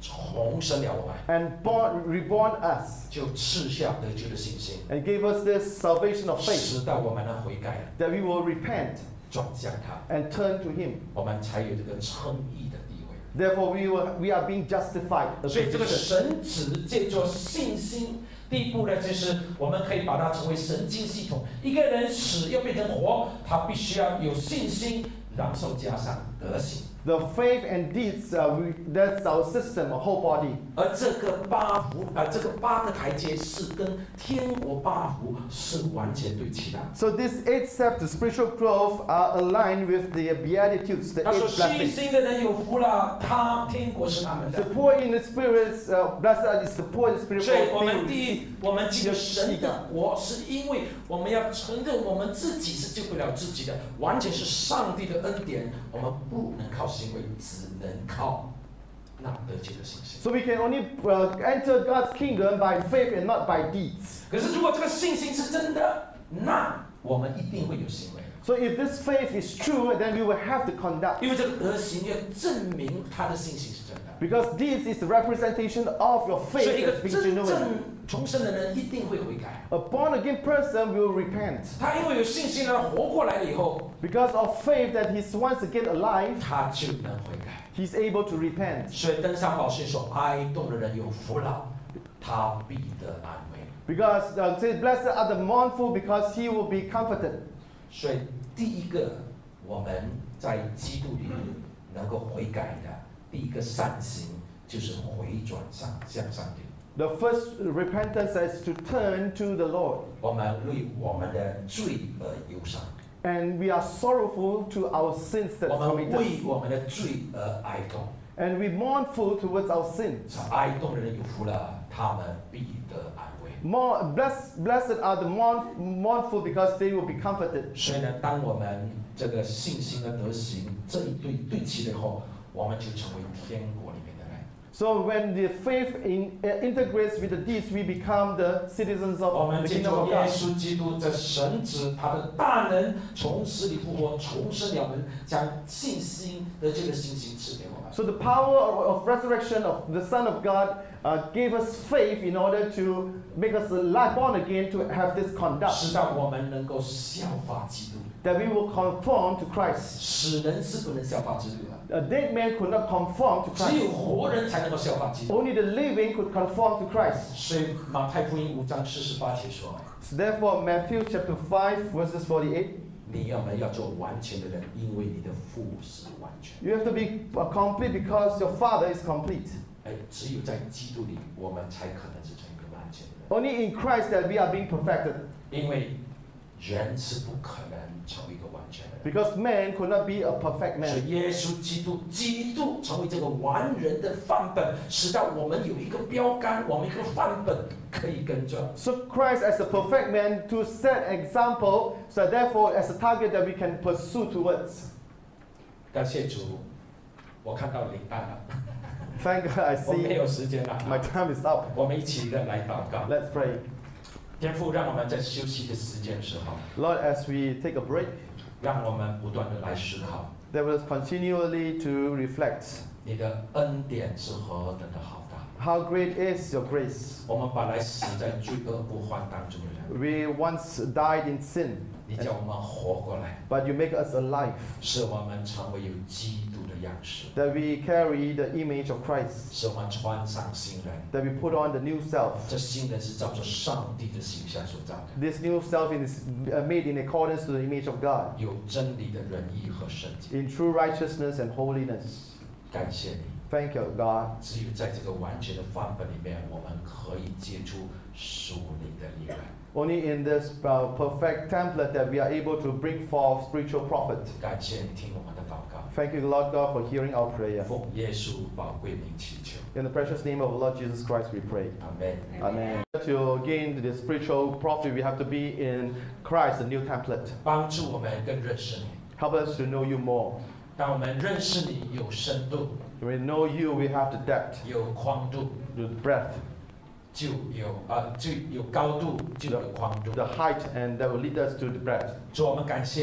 重生了我们， and born, reborn us, 就赐下得救的信心， and gave us this salvation of faith, 使到我们能悔改， that we will repent 转向他， and turn to Him. 我们才有这个称义的地位。 Therefore, we, will, we are being justified. The 所以这个 position. 神子借着信心，第一步呢，就是我们可以把它成为神经系统。一个人死要变成活，他必须要有信心，然后加上德行。 The faith and deeds, uh, we, that's our system, our whole body. 而这个八福啊、呃，这个八个台阶是跟天国八福是完全对齐的。 So these eight steps to spiritual growth are aligned with the Beatitudes, the 他 eight 说：“信 blessings. 心的人有福了，他天国是他们 The 的。 poor in the spirits, uh, blessed is the poor in the spirit. 所以我 For they 们 will 第 receive. 一，我们进入神的国，是因为我们要承认我们自己是救不了自己的，完全是上帝的恩典，我们不能靠行为，只能靠那得救的信心。 So we can only uh, enter God's kingdom by faith and not by deeds. 可是如果这个信心是真的，那我们一定会有行为。” So if this faith is true, then we will have to conduct. 因为这个德行要证明他的信心是真的。 Because this is the representation of your 所以 faith 一个 as being 真 genuine. 正重生的人一定会悔改。 A born again person will repent. 他因为有信心呢，活过来了以后， Because of faith that he's once again alive, 他就能悔改。 he's able to repent. 所以登山宝训说：“哀痛的人有福了，他必得安慰。 Because uh, say, blessed are the mournful, because he will be comforted. ” 所以第一个我们在基督里能够悔改的第一个善行，就是回转向向上帝。 The first repentance is to turn to the Lord. 我们为我们的罪而忧伤。 And we are sorrowful to our sins that 我们 committed. 为我们的罪而哀痛， And we mournful towards our sins. 哀痛的人有福了，他们必得安慰。 More, blessed, blessed are the mourn, mournful, because they will be comforted. 所以呢，当我们这个信心的德行这一对对齐了以后，我们就成为天国里面的人。 So when the faith in, uh, integrates with the deeds, we become the citizens 我 of 们 the 借 kingdom 着 of 耶 God. 稣基督这神子他的大能，从死里复活，重生了我们，将信心的这个信心赐给我们。 So the power of, of resurrection of the Son of God uh, gave us faith in order to make us alive, born again, to have this conduct, 使到我们能够效法基督。 that we will conform to Christ. 死人是不能效法基督的。 A dead man could not conform to 只有 Christ. 活人才能够效法基督。 Only the living could conform to Christ. 所以马太福音五章四十八节说 So therefore, Matthew chapter five, verses forty-eight, 你要们要做完全的人，因为你的父是完全。 you have to be uh, complete because your Father is complete. 哎，只有在基督里，我们才可能是成一个完全的人。 Only in Christ that we are being perfected. 因为人是不可能成为一个完全的人。 Because man could not be a perfect 所 man. 以耶稣基督，基督成为这个完人的范本，使到我们有一个标杆，我们一个范本可以跟着。 So Christ as a perfect man to set example, so therefore as a target that we can pursue towards. 感谢主，我看到领案了， Thank God I 我没 see 有时间了。 my time is up. 我们一起的来祷告。 Let's pray. 天父，让我们在休息的时间的时候， Lord, as we take a break, 让我们不断的来思考， that will continually to reflect 你的恩典是何等的浩大。 how great is your grace. 我们本来死在罪恶不欢当中的人， We once died in sin, 你叫我们活过来， but you make us alive, 使我们成为有基督的样式， that we carry the image of Christ, 使我们穿上新人。 that we put on the new self. 这新人是照着上帝的形象所造的， This new self is uh, made in accordance to the image of God, 有真理的仁义和圣洁。 in true righteousness and holiness. 感谢你， Thank you, God. 只有在这个完全的范本里面，我们可以结出属灵的力量。 Only in this uh, perfect template that we are able to bring forth spiritual profit. 感谢你听我们的祷告， Thank you, Lord God, for hearing our prayer. 奉耶稣宝贵名祈求， In the precious name of the Lord Jesus Christ, we pray. 阿门。 Amen. To gain the spiritual profit, we have to be in Christ, the new template. 帮助我们更认识你。 Help us to know you more. 当我们认识你有深度、 When we know you, we have the depth, 有宽度， the breadth, 就有啊，就有高度，就有宽度。 the height, and that will lead us to the breadth. 主，我们感谢你，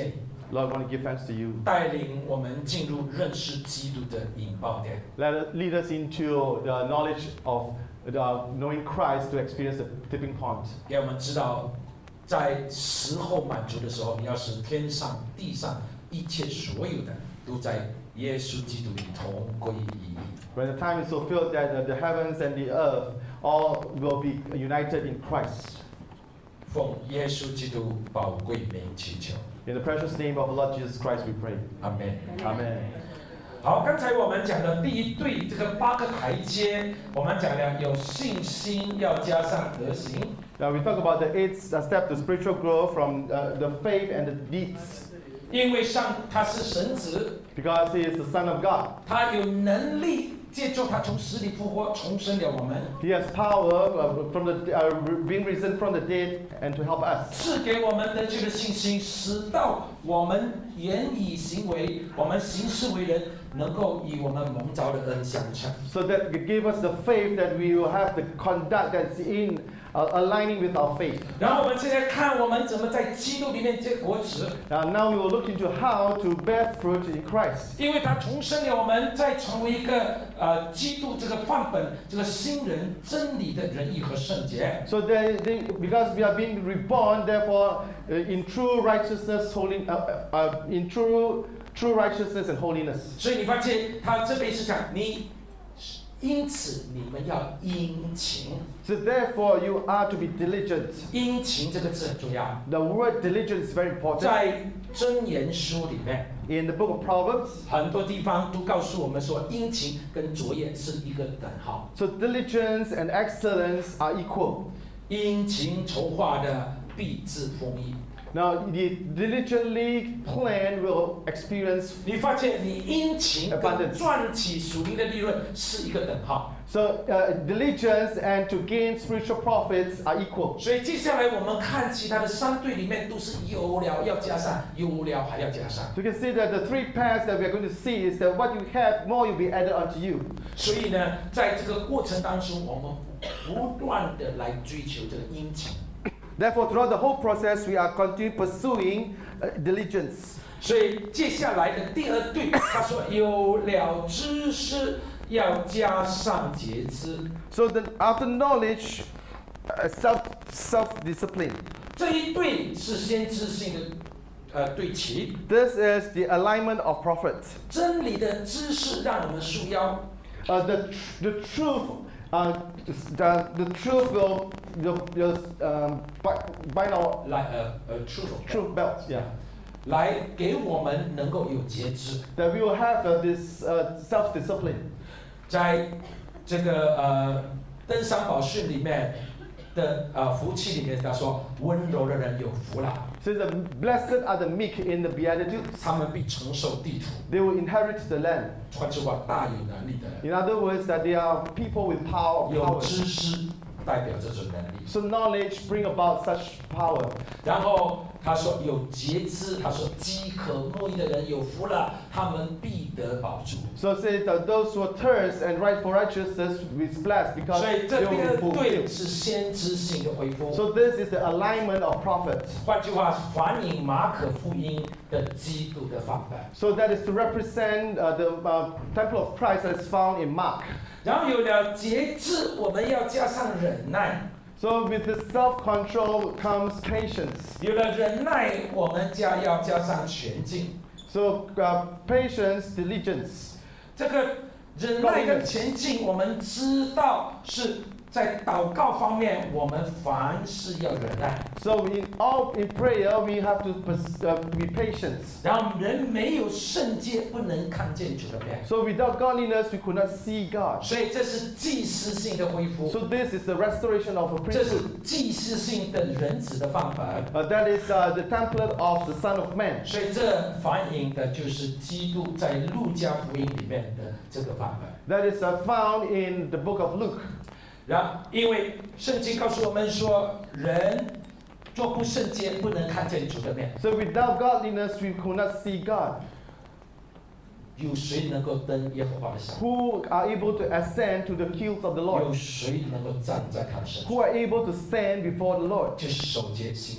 Lord, I want to give thanks to you. 带领我们进入认识基督的引爆点。 Let it lead us into the knowledge of the knowing Christ to experience the tipping point. 给我们知道，在时候满足的时候，你要使天上地上一切所有的都在耶稣基督里同归于一。 When the time is fulfilled that the, the heavens and the earth all will be united in Christ. 奉耶稣基督宝贵名祈求， In the precious name of the Lord Jesus Christ we pray. 阿门。 Amen. 好，刚才我们讲的第一对这个八个台阶，我们讲了有信心，要加上德行。 Now we talk about the eighth step to spiritual growth from uh, the faith and the deeds. 因为上他是神子， Because he is the Son of God. 他有能力借助他从死里复活，重生了我们， He has power uh, from the uh, being risen from the dead and to help us. 赐给我们得救的信心，使到我们言语行为，我们行事为人，能够与我们蒙召的恩相称。 So that it gave us the faith that we will have the conduct that's in uh, aligning with our faith. 然后我们现在看我们怎么在基督里面结果子， Uh, now we will look into how to bear fruit in Christ. 因为他重生了我们，再成为一个呃基督这个范本，这个新人真理的仁义和圣洁。 So they, they, because we are being reborn, therefore, uh, in true righteousness, holy, uh, uh, in true true righteousness and holiness. 所以你发现他这边是讲你，因此你们要殷勤。 So therefore, you are to be diligent. 殷勤这个字很重要， The word diligent is very important. 在箴言书里面， In the book of Proverbs, 很多地方都告诉我们说，殷勤跟卓越是一个等号。 so diligence and excellence are equal. 殷勤筹划的必致丰益。 Now, the diligently plan will experience. 你发现你殷勤跟 Abundance 赚取属灵的利润是一个等号。 So, uh, diligence and to gain spiritual profits are equal. 所以接下来我们看其他的三对里面都是有了要加上，有了还要加上。 So you can see that the three paths that we are going to see is that what you have, more will be added onto you. 所以呢，在这个过程当中，我们不断的来追求这个殷勤。 Therefore, throughout the whole process, we are continuing pursuing uh, diligence. 所以接下来的第二对，他说有了知识，要加上节制。 So then, after knowledge, uh, self self discipline. 这一对是先知性的呃对齐， This is the alignment of prophets. 真理的知识让我们束腰， Uh, the tr- the truth, uh, the, the truth will will, will um, bi- bind our 来呃呃 truth truth belt. Yeah. 来给我们能够有节制， That we will have uh, this uh, self discipline. 在这个呃登山宝训里面的呃福气里面，他说温柔的人有福了， So the blessed are the meek in the Beatitudes. 他们必承受地土。 They will inherit the land. 换句话，大有能力的人， In other words, that they are people with power. 有 power. 知识代表这种能力。 So knowledge bring about such power. 然后他说有节制，他说饥渴慕义的人有福了，他们必得饱足。 So it says that those who thirst and right for righteousness is blessed because 所以 they 这第 will 二 be 对 fulfilled. 是先知性的恢复。 So this is the alignment of prophets. 换句话，反映马可福音的基督的范本。 So that is to represent uh, the uh, temple of Christ that is found in Mark. 然后有了节制，我们要加上忍耐； So with the self-control comes patience. 有了忍耐，我们加要加上全境。 So uh, patience, diligence. 这个忍耐跟前进，我们知道是在祷告方面，我们凡事要忍耐。 So in all in prayer we have to pers- uh, be patient. 然后人没有圣洁，不能看见主的面， So without godliness we could not see God. 所以这是祭司性的恢复， So this is the restoration of a 这是 priesthood. 祭司性的人子的范本。 Uh, that is uh, the template of the Son of Man. 所以这反映的就是基督在路加福音里面的这个范本。 That is uh, found in the book of Luke. 然因为圣经告诉我们说，人若不圣洁，不能看见主的面。 So without godliness we could not see God. 有谁能够登耶和华的山？ Who are able to ascend to the hills of the 有 Lord? 谁能够站在他的身上？ Who are able to stand before the Lord? 就是守节心清的人。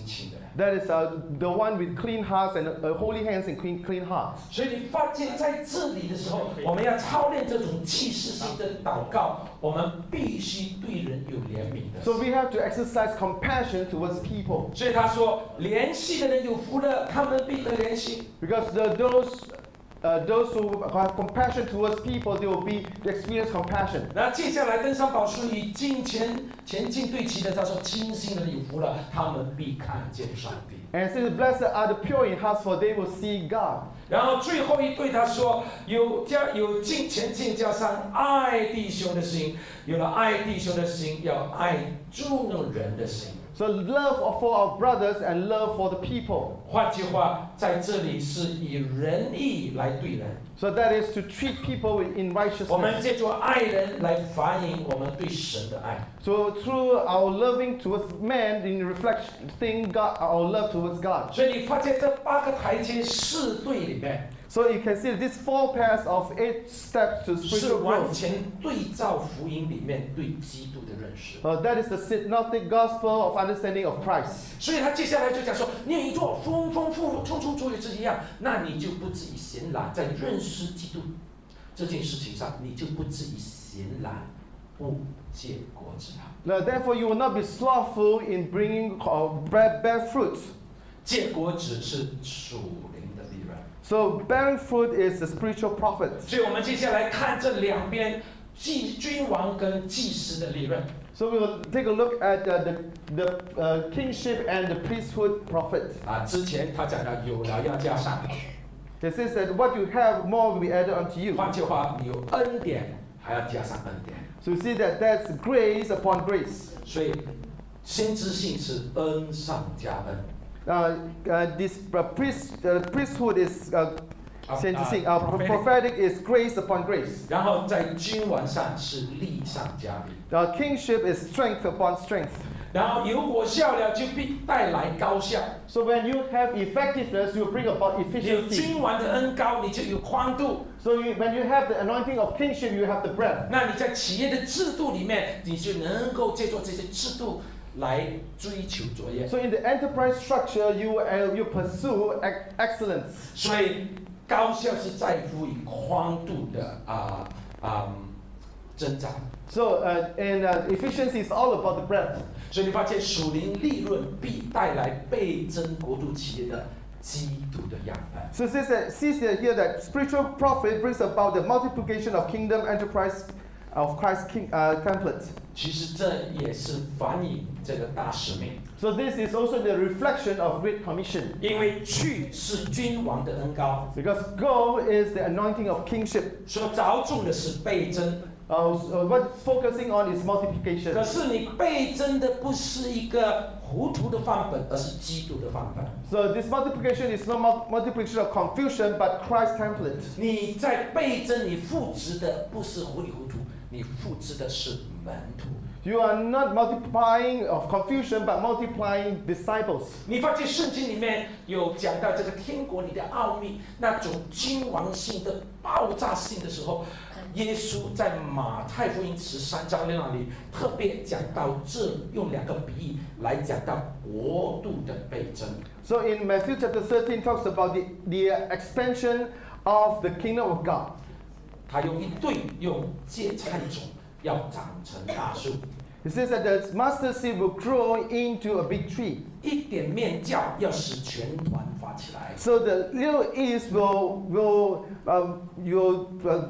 That is uh, the one with clean hearts and uh, holy hands and clean clean hearts. 所以你发现在这里的时候，我们要操练这种祭司性的祷告，我们必须对人有怜悯的。 So we have to exercise compassion towards people. 所以他说，怜惜的人有福了，他们必得怜惜。 Because the, those uh, those who have compassion towards people, they will be they experience compassion. 那接下来登上宝书以金钱前进对齐的，他说清心的人有福了，他们必看见上帝。 And it says, blessed are the pure in heart, for they will see God. 然后最后一对他说，有加有金前进加上爱弟兄的心，有了爱弟兄的心，要爱众人的心。 So love for our brothers and love for the people. 换句话，在这里是以仁义来对人。 So that is to treat people in 我们 righteousness. 借助爱人来反映我们对神的爱。 So through our loving towards men, in reflecting God, our love towards God. 所以你发现这八个台阶四对里面， So you can see these four pairs of eight steps to 是 spiritual 完 growth. 全对照福音里面对基督的认识。 Uh, that is the synoptic gospel of understanding of Christ. 所以他接下来就讲说，你做丰丰富富、充充足足这一样，那你就不至于闲懒，在认识基督这件事情上，你就不至于闲懒，不结果子了。 Now, therefore, you will not be slothful in bringing uh, bear, bear fruit. 结果子是属灵的利润。 So bearing fruit is the spiritual profit. 所以我们接下来看这两边祭君王跟祭司的利润。 So we will take a look at uh, the, the uh, kingship and the priesthood profit. 啊，之前他讲到有了要加上， It says that what you have, more will be added unto you. 换句话，你有恩典还要加上恩典。 So you see that that's grace upon grace. 所以先知性是恩上加恩。 Uh, uh, this uh, priest, uh, priesthood is uh, 啊 sentencing. 啊 Uh, prophetic prophetic is grace upon grace. 然后在君王上是力上加力， Uh, kingship is strength upon strength. 然后有果效了就必带来高效。 So when you have effectiveness, you bring about 有 efficiency. 君王的恩高，你就有宽度。 So you, when you have the anointing of kingship, you have the breadth. 那你在企业的制度里面，你就能够借助这些制度来追求卓越。 So in the enterprise structure, you uh, you pursue ex- excellence. 所以高效是在乎于宽度的啊啊、增长。 So uh, and uh, efficiency is all about the breadth. 所以你发现属灵利润必带来倍增国度企业的基督的样本。 So it says that, sees that here that spiritual profit brings about the multiplication of kingdom enterprise of Christ's king, uh, template. 其实这也是反映这个大使命， So this is also the reflection of Great Commission. 因为去是君王的恩高， Because go is the anointing of kingship. 所着重的是倍增。 Uh, so what it's focusing on is multiplication. 可是你倍增的不是一个糊涂的范本，而是基督的范本。 So this multiplication is not mul- multiplication of confusion, but Christ's template. 你在倍增，你复制的不是糊里糊涂，你复制的是门徒。 You are not multiplying of confusion, but multiplying disciples. 你发现圣经里面有讲到这个天国里的奥秘，那种君王性的爆炸性的时候，耶稣在马太福音十三章那里特别讲到这，用两个比喻来讲到国度的倍增。 So in Matthew chapter thirteen talks about the, the expansion of the kingdom of God. 他用一对用芥菜种要长成大树， It says that the mustard seed will grow into a big tree. 一点面酵要使全团发起来。 So the little yeast will will um, will uh,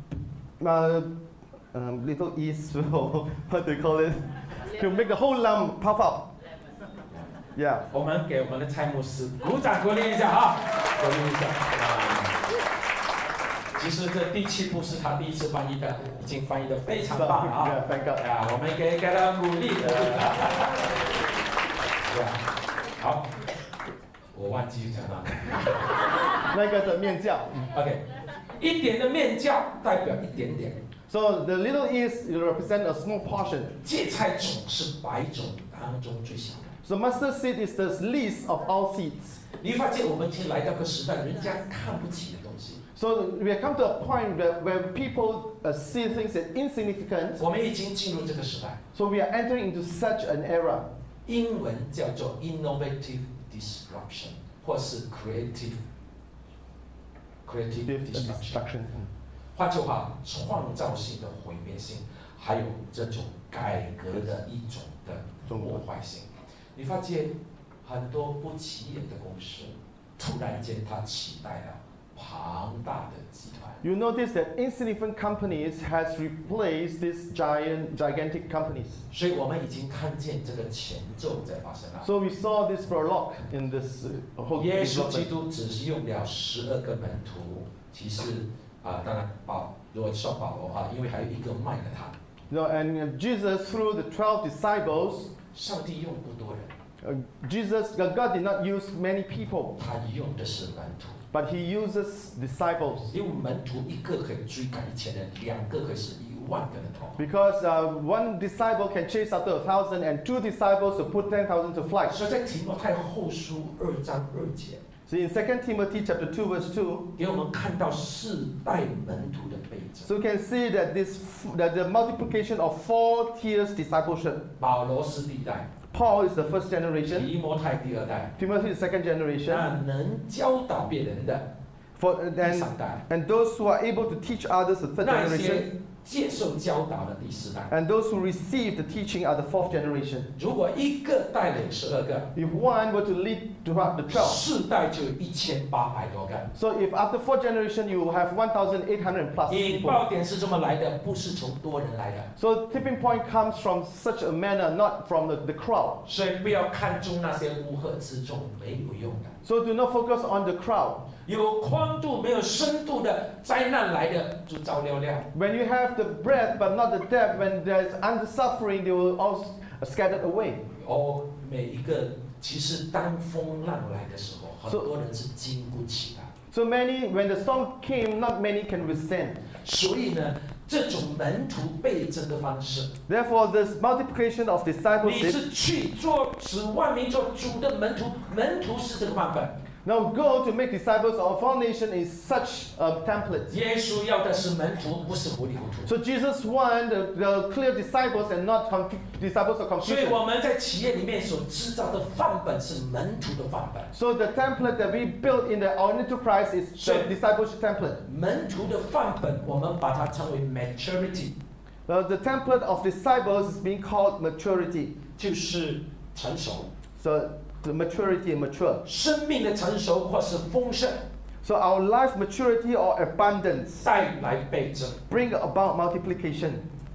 uh, um, little yeast will what do you call it? To make the whole lump puff up. Yeah. 我们给我们的蔡牧师鼓掌鼓励一下啊，鼓励一下啊！其实这第七部是他第一次翻译的，已经翻译的非常棒了啊！ Yeah, thank God. 啊，我们给给他鼓励。好，我忘记讲到。 那个的面酵。 OK， 一点的面酵代表一点点， So the little yeast will represent a small portion. 芥菜种是百种当中最小的。 So mustard seed is the least of all seeds. 你发现我们已经来到个时代，人家看不起的东西， So we have come to a point where, where people uh, see things as insignificant. 我们已经进入这个时代。 So we are entering into such an era. 英文叫做 innovative disruption， 或是 creative creative Destruction. destruction。换句话，创造性的毁灭性，还有这种改革的一种的破坏性。你发现很多不起眼的公司，突然间它取代了庞大的集团。 You notice that insignificant companies has replaced these giant, gigantic companies. 所以我们已经看见这个前奏在发生了。 So we saw this prologue in this uh, whole 耶稣基 development. 督只是用了十二个门徒，其实啊、呃，当然保如果算保罗啊，因为还有一个卖了他。 No, and Jesus, through the twelve disciples, 上帝用不多人， uh, Jesus, God did not use many people, 他用的是门徒。 but He uses disciples. 因为门徒一个可以追赶一千人，两个可以是一万个人头。 Because uh, one disciple can chase after a thousand, and two disciples will put ten thousand to flight. 所以在提摩太后书二章二节， So in Second Timothy chapter two, verse two, 给我们看到世代门徒的倍增。 so we can see that this that the multiplication of four tiers discipleship. 保罗是第一代， Paul is the first generation. 提摩太第二代， Timothy is the second generation. 那能教导别人的 For 第 and 三代， and those who are able to teach others, the third 那 generation. 些接受教导的第四代。 And those who receive the teaching are the fourth generation. 如果一个带领十二个， If one were to lead throughout the twelve, 四代就有一千八百多个。 so if after fourth generation you will have one thousand eight hundred plus 引 people. 爆点是这么来的，不是从多人来的。 So tipping point comes from such a manner, not from the, the crowd. 所以不要看重那些乌合之众，没有用的。 So do not focus on the crowd. 有宽度没有深度的灾难来的就照料料。 When you have the breadth but not the depth, when there's under suffering, they will all scattered away. 哦，每一个其实当风浪来的时候，很多人是经不起的。 So many, when the storm came, not many can withstand. 所以呢，这种门徒倍增的方式， Therefore, this multiplication of 你 discipleship. 是去做使万民做主的门徒，门徒是这个范本。 Now go to make disciples of all nations is such a template. 耶稣要的是门徒，不是糊里糊涂。 So Jesus wants the, the clear disciples and not confu- disciples of 所以 confusion. 我们在企业里面所制造的范本是门徒的范本。 So the template that we built in the, our enterprise is So- the discipleship template. 门徒的范本，我们把它称为 maturity， Uh, the template of disciples is being called maturity. 就是成熟， So the maturity and mature. 生命的成熟或是丰盛， So our life maturity or abundance 带来倍增。 bring about multiplication.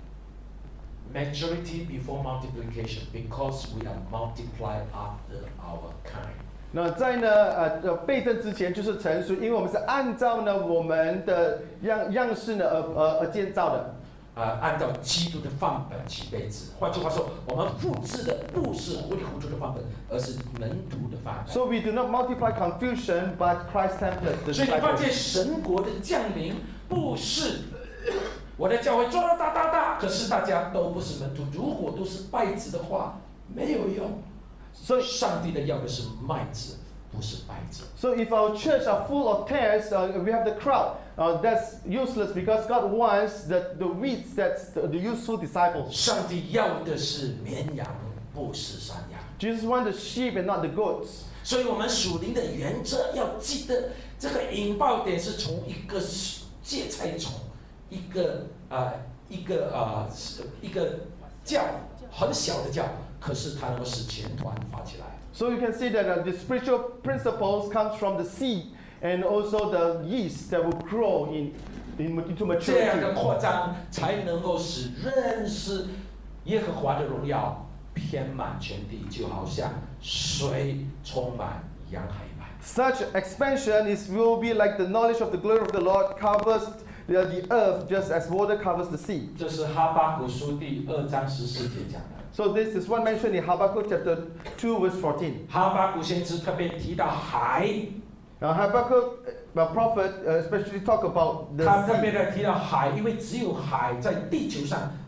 Maturity before multiplication, because we are multiplied after our kind. 那在呢呃呃倍增之前就是成熟，因为我们是按照呢我们的样样式呢而而而建造的。 啊、按照基督的范本去倍增。换句话说，我们复制的不是糊里糊涂的范本，而是门徒的范本。 So we do not multiply confusion, but Christ's template. The 所以你发 discipleship. 现神国的降临不是我的教会做了大大大，可是大家都不是门徒。如果都是败子的话，没有用。所以上帝的要的是麦子，不是败子。 So if our church are full of tares, uh, we have the crowd. Uh, that's useless because God wants the, the weeds, that's the, the useful disciples. 上帝要的是绵羊，不是山羊。 Jesus wants the sheep and not the goats. 所以我们属灵的原则要记得，这个引爆点是从一个芥菜种，一个啊、呃、一个啊、呃、一个酵，很小的酵，可是它能够使全团发起来。 So you can see that uh, the spiritual principles comes from the seed and also the yeast that will grow in, in into 这样的 maturity. 扩张才能够使认识耶和华的荣耀遍满全地，就好像水充满洋海一般。 Such expansion is will be like the knowledge of the glory of the Lord covers the, the earth just as water covers the sea. 这是哈巴谷书第二章十四节讲的。 So this is one mentioned in Habakkuk chapter two verse fourteen. 哈巴谷先知特别提到海， Now Habakkuk, the prophet, uh, especially talk about the 他特别 sea. 的提到海，因为只有海在地球上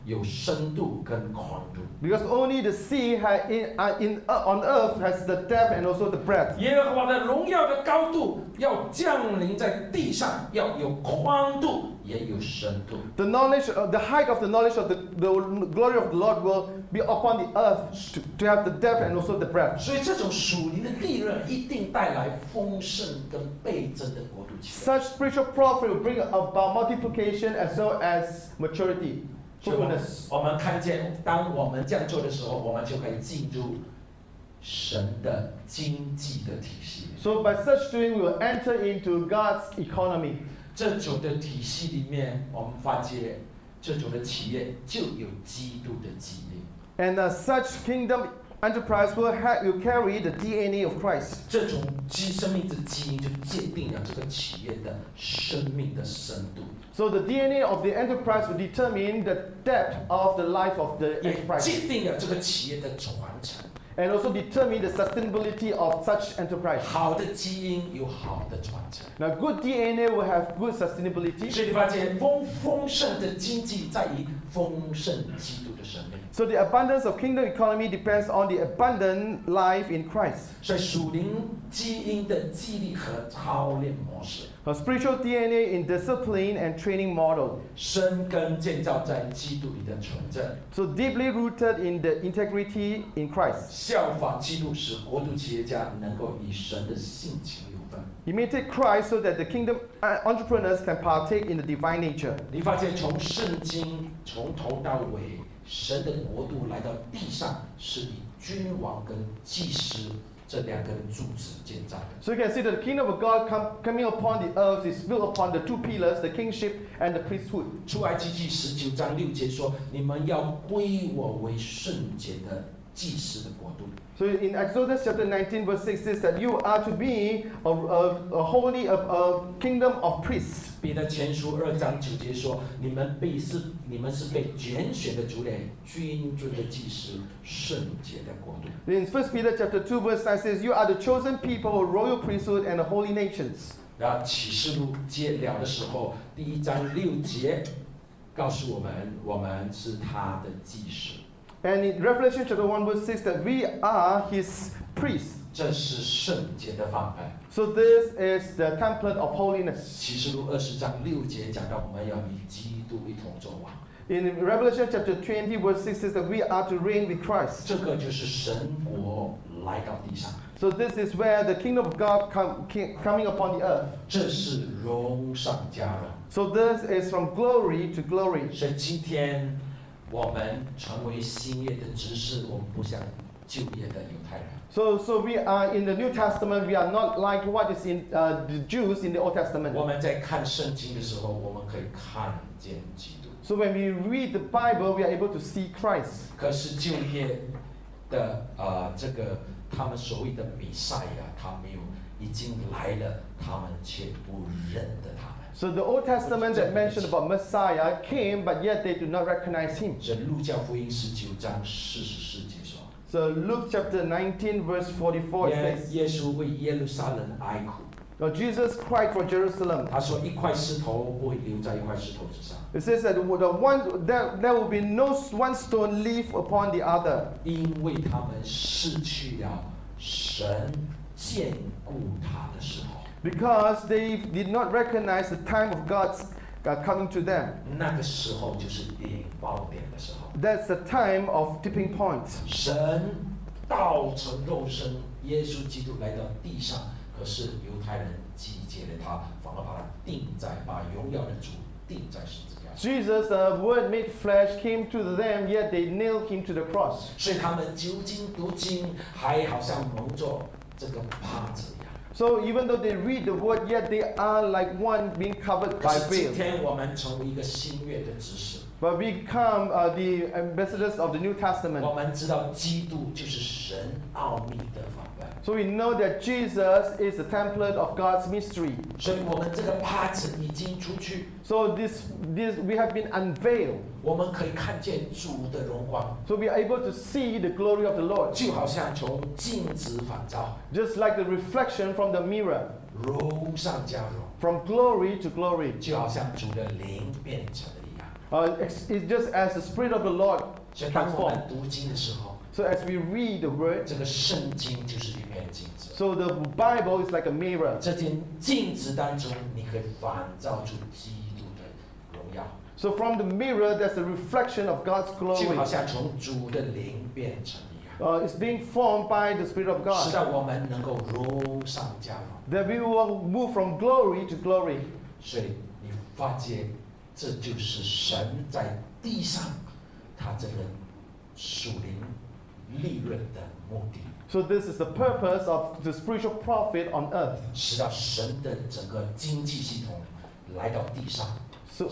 有深度跟宽度。 Because only the sea ha- in, uh, in, uh, on earth has the depth and also the breadth. 耶和华的荣耀的高度要降临在地上，要有宽度，也有深度。 The knowledge, uh, the height of the knowledge of the, the glory of the Lord will be upon the earth to, to have the depth and also the breadth. 所以这种属灵的利润一定带来丰盛跟倍增的国度起来。 Such spiritual profit will bring about multiplication as well as maturity, 所以我们 fruitfulness. 我们看见，当我们这样做的时候，我们就可以进入神的经济的体系。 So by such doing, we will enter into God's economy. 这种的体系里面，我们发觉这种的企业就有基督的基因。 And uh, such kingdom enterprise will, ha- will carry the D N A of Christ. 这种基生命的基因就界定了这个企业的生命的深度， So the D N A of the enterprise will determine the depth of the life of the 也 enterprise. 界定了这个企业的传承。 And also determine the sustainability of such enterprise. 好的基因有好的传承， Now, good D N A will have good sustainability. 所以你发现丰丰盛的经济在于丰盛基督的生命。 So the abundance of kingdom economy depends on the abundant life in Christ. 所以属灵基因的激励和操练模式， A spiritual D N A in discipline and training model. 生根建造在基督里的纯正， So deeply rooted in the integrity in Christ. 效法基督，使国度企业家能够以神的性情有分。 Imitate Christ so that the kingdom uh, entrepreneurs can partake in the divine nature. 你发现从圣经从头到尾，神的国度来到地上，是以君王跟祭司这两根柱子建造的。 So you can see that the kingdom of God come, coming upon the earth is built upon the two pillars, the kingship and the priesthood. 出埃及记十九章六节说：“你们要归我为圣洁的祭司的国度。” So in Exodus chapter nineteen verse six says that you are to be a, a, a holy a, a kingdom of priests. 彼得前书二章九节说：“你们被是你们是被拣选的族类，君尊的祭司，圣洁的国度。” In First Peter chapter two verse nine says you are the chosen people, a royal priesthood and a holy nations. 然后启示录揭了的时候，第一章六节告诉我们，我们是他的祭司。 And in Revelation chapter one verse six that we are his priests. 这是圣洁的范本。 So this is the template of holiness. 启示录二十章六节讲到，我们要与基督一同作王。 In Revelation chapter twenty verse six says that we are to reign with Christ. 这个就是神国来到地上， So this is where the kingdom of God come, ki- coming upon the earth. 这是荣上加荣。 So this is from glory to glory. 所以今天我们成为新约的执事，我们不像旧约的犹太人。 So, so we are in the New Testament. We are not like what is in uh, the Jews in the Old Testament. 我们在看圣经的时候，我们可以看见基督。 So when we read the Bible, we are able to see Christ. 可是旧约的呃这个他们所谓的弥赛亚，他没有已经来了，他们却不认得他们。 So the Old Testament that mentioned about Messiah came, but yet they do not recognize him. 这路加福音十九章四十四节说， So Luke chapter nineteen verse forty-four 耶 says, 耶稣为耶路撒冷哀哭， Now Jesus cried for Jerusalem. 他说一块石头不会留在一块石头之上， It says that the one there, there will be no one stone leave upon the other, 因为他们失去了神眷顾他的时候。 because they did not recognize the time of God's uh, coming to them. 那个时候就是引爆点的时候， That's the time of tipping point. 神道成肉身，耶稣基督来到地上，可是犹太人击解了他，反而把他钉在，把荣耀的主钉在十字架上。 Jesus, the Word made flesh, came to them, yet they nailed him to the cross. 所以他们究竟读经，还好像蒙着这个帕子一样。 So even though they read the Word, yet they are like one being covered 可 by 是今 veil. 天我们成为一个新约的知识， But we become uh, the ambassadors of the New 我 Testament. 们知道基督就是神奥秘的范本。 So we know that Jesus is the template of God's mystery. 所以我们这个帕子已经出去， So this, this we have been unveiled. 我们可以看见主的荣光， So we are able to see the glory of the Lord, 就好像从镜子反照， just like the reflection from the mirror, 荣上加荣， from glory to glory. 就好像主的灵变成了一样。 Uh, it's, it's just as the Spirit of the Lord 所以当我 transforms. 们读经的时候， So as we read the Word, 这个圣经就是一面镜子。 so the Bible is like a mirror. 这件镜子当中，你可以反照出基督的荣耀， So from the mirror, there's a reflection of God's 就好 glory. 像从主的灵变成一样， Uh, it's being formed by the Spirit of 使 God. 到我们能够荣上加荣。 That we will move from glory to glory. 所以你发觉，这就是神在地上他这个属灵利润的目的， So this is the purpose of the spiritual prophet on earth. 使到神的整个经济系统来到地上。 So,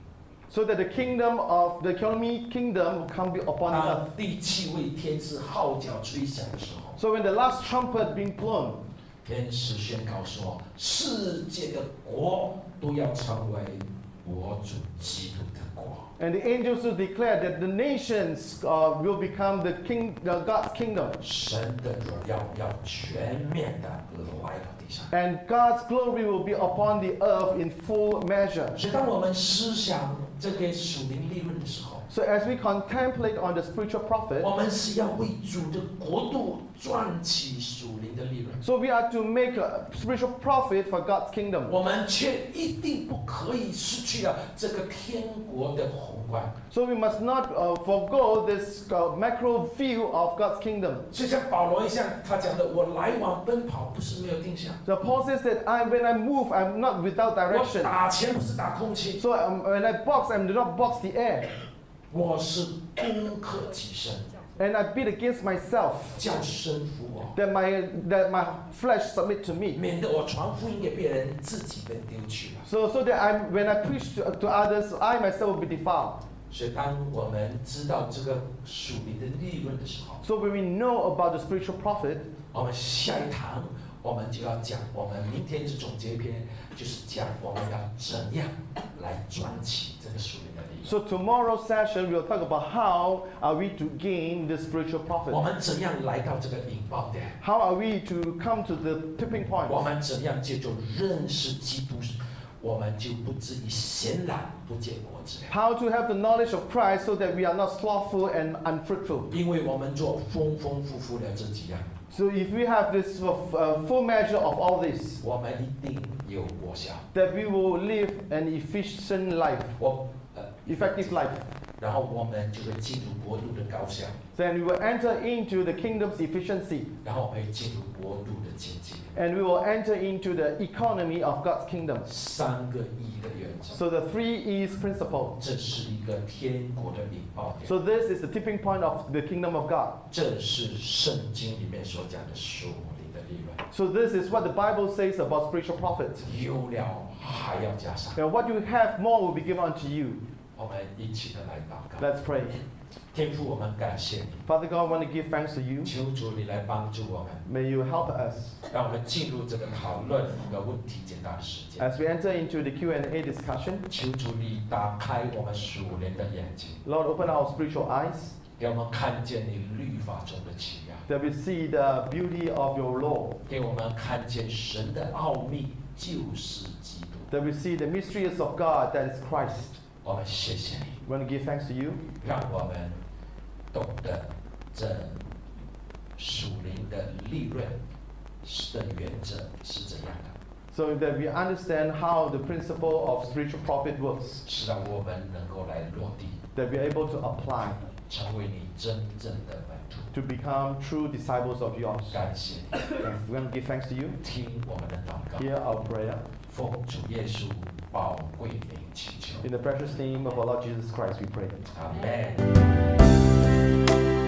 so that the kingdom of the economy kingdom will come upon the 当 earth. 第七位天使号角吹响的时候， So when the last trumpet being blown, 天使宣告说，世界的国都要成为我主基督的国。 and the angels will declare that the nations uh, will become the king, uh, God's kingdom, 神的荣耀要全面的来到地上。 and God's glory will be upon the earth in full measure. 所以，当我们思想这个属灵利润的时候， So as we contemplate on the spiritual prophet, 我们是要为主的国度赚取属灵的利润。 so we are to make a spiritual profit for God's kingdom. 我们却一定不可以失去了这个天国的宏观。 So we must not uh, forgo this uh, macro view of God's kingdom. 就像保罗一样，他讲的：“我来往奔跑，不是没有定向； So Paul says that I, when I move, I'm not without 我 direction. 打钱不是打空气， So um, when I box, I do not box the air. 我是攻克己身， And I beat against myself, 叫身服我， that my, that my flesh submit to me. 免得我传福音给别人，自己被丢去了。” So, so that I, when I preach to, to others, I myself will be defiled. 所以，当我们知道这个属灵的利润的时候， So when we know about the spiritual prophet, 我们下一堂我们就要讲，我们明天是总结篇，就是讲我们要怎样来赚取这个属灵的利润。 so tomorrow's session we'll talk about how are we to gain the spiritual 我 prophet. 们怎样来到这个引爆点？ How are we to come to the tipping 我 point? 们怎样借助认识基督，我们就不至于闲懒不结果子了。 How to have the knowledge of Christ so that we are not slothful and unfruitful. 因为我们做丰丰富富的这几样， So if we have this uh, full measure of all this, 我们一定有果效。 that we will live an efficient life, 我呃， effective life. 然后我们就会进入国度的高效， Then we will enter into the kingdom's efficiency, 然后我们会进入国度的经济。 and we will enter into the economy of God's kingdom. 三个一的原则， So the three E's principle. 这是一个天国的引爆点， So this is the tipping point of the kingdom of God. 这是圣经里面所讲的属灵的利润。 So this is what the Bible says about spiritual prophets. 有了还要加上， And what you have, more will be given unto you. 我们一起的来祷告。 Let's pray. 天父，我们感谢你， Father God, I want to give thanks to you. 求主你来帮助我们， May you help us 让我们进入这个讨论一个问题解答的时间。 as we enter into the Q and A discussion. 求主你打开我们属灵的眼睛， Lord, open our spiritual eyes 给我们看见你律法中的奇妙， that we see the beauty of your law, 给我们看见神的奥秘就是基督。 that we see the mysteries of God that is Christ. 我们谢谢你， We want to give thanks to you 让我们懂得这属灵的利润的原则是怎样的， so that we understand how the principle of spiritual profit works, 是让我们能够来落地， that we are able to apply 成为你真正的门徒。 to become true disciples of yours. 感谢你， We want to give thanks to you. 听我们的祷告， Hear our prayer. 奉主耶稣宝贵名祈求， In the precious name of our Lord Jesus Christ, we pray. 阿门。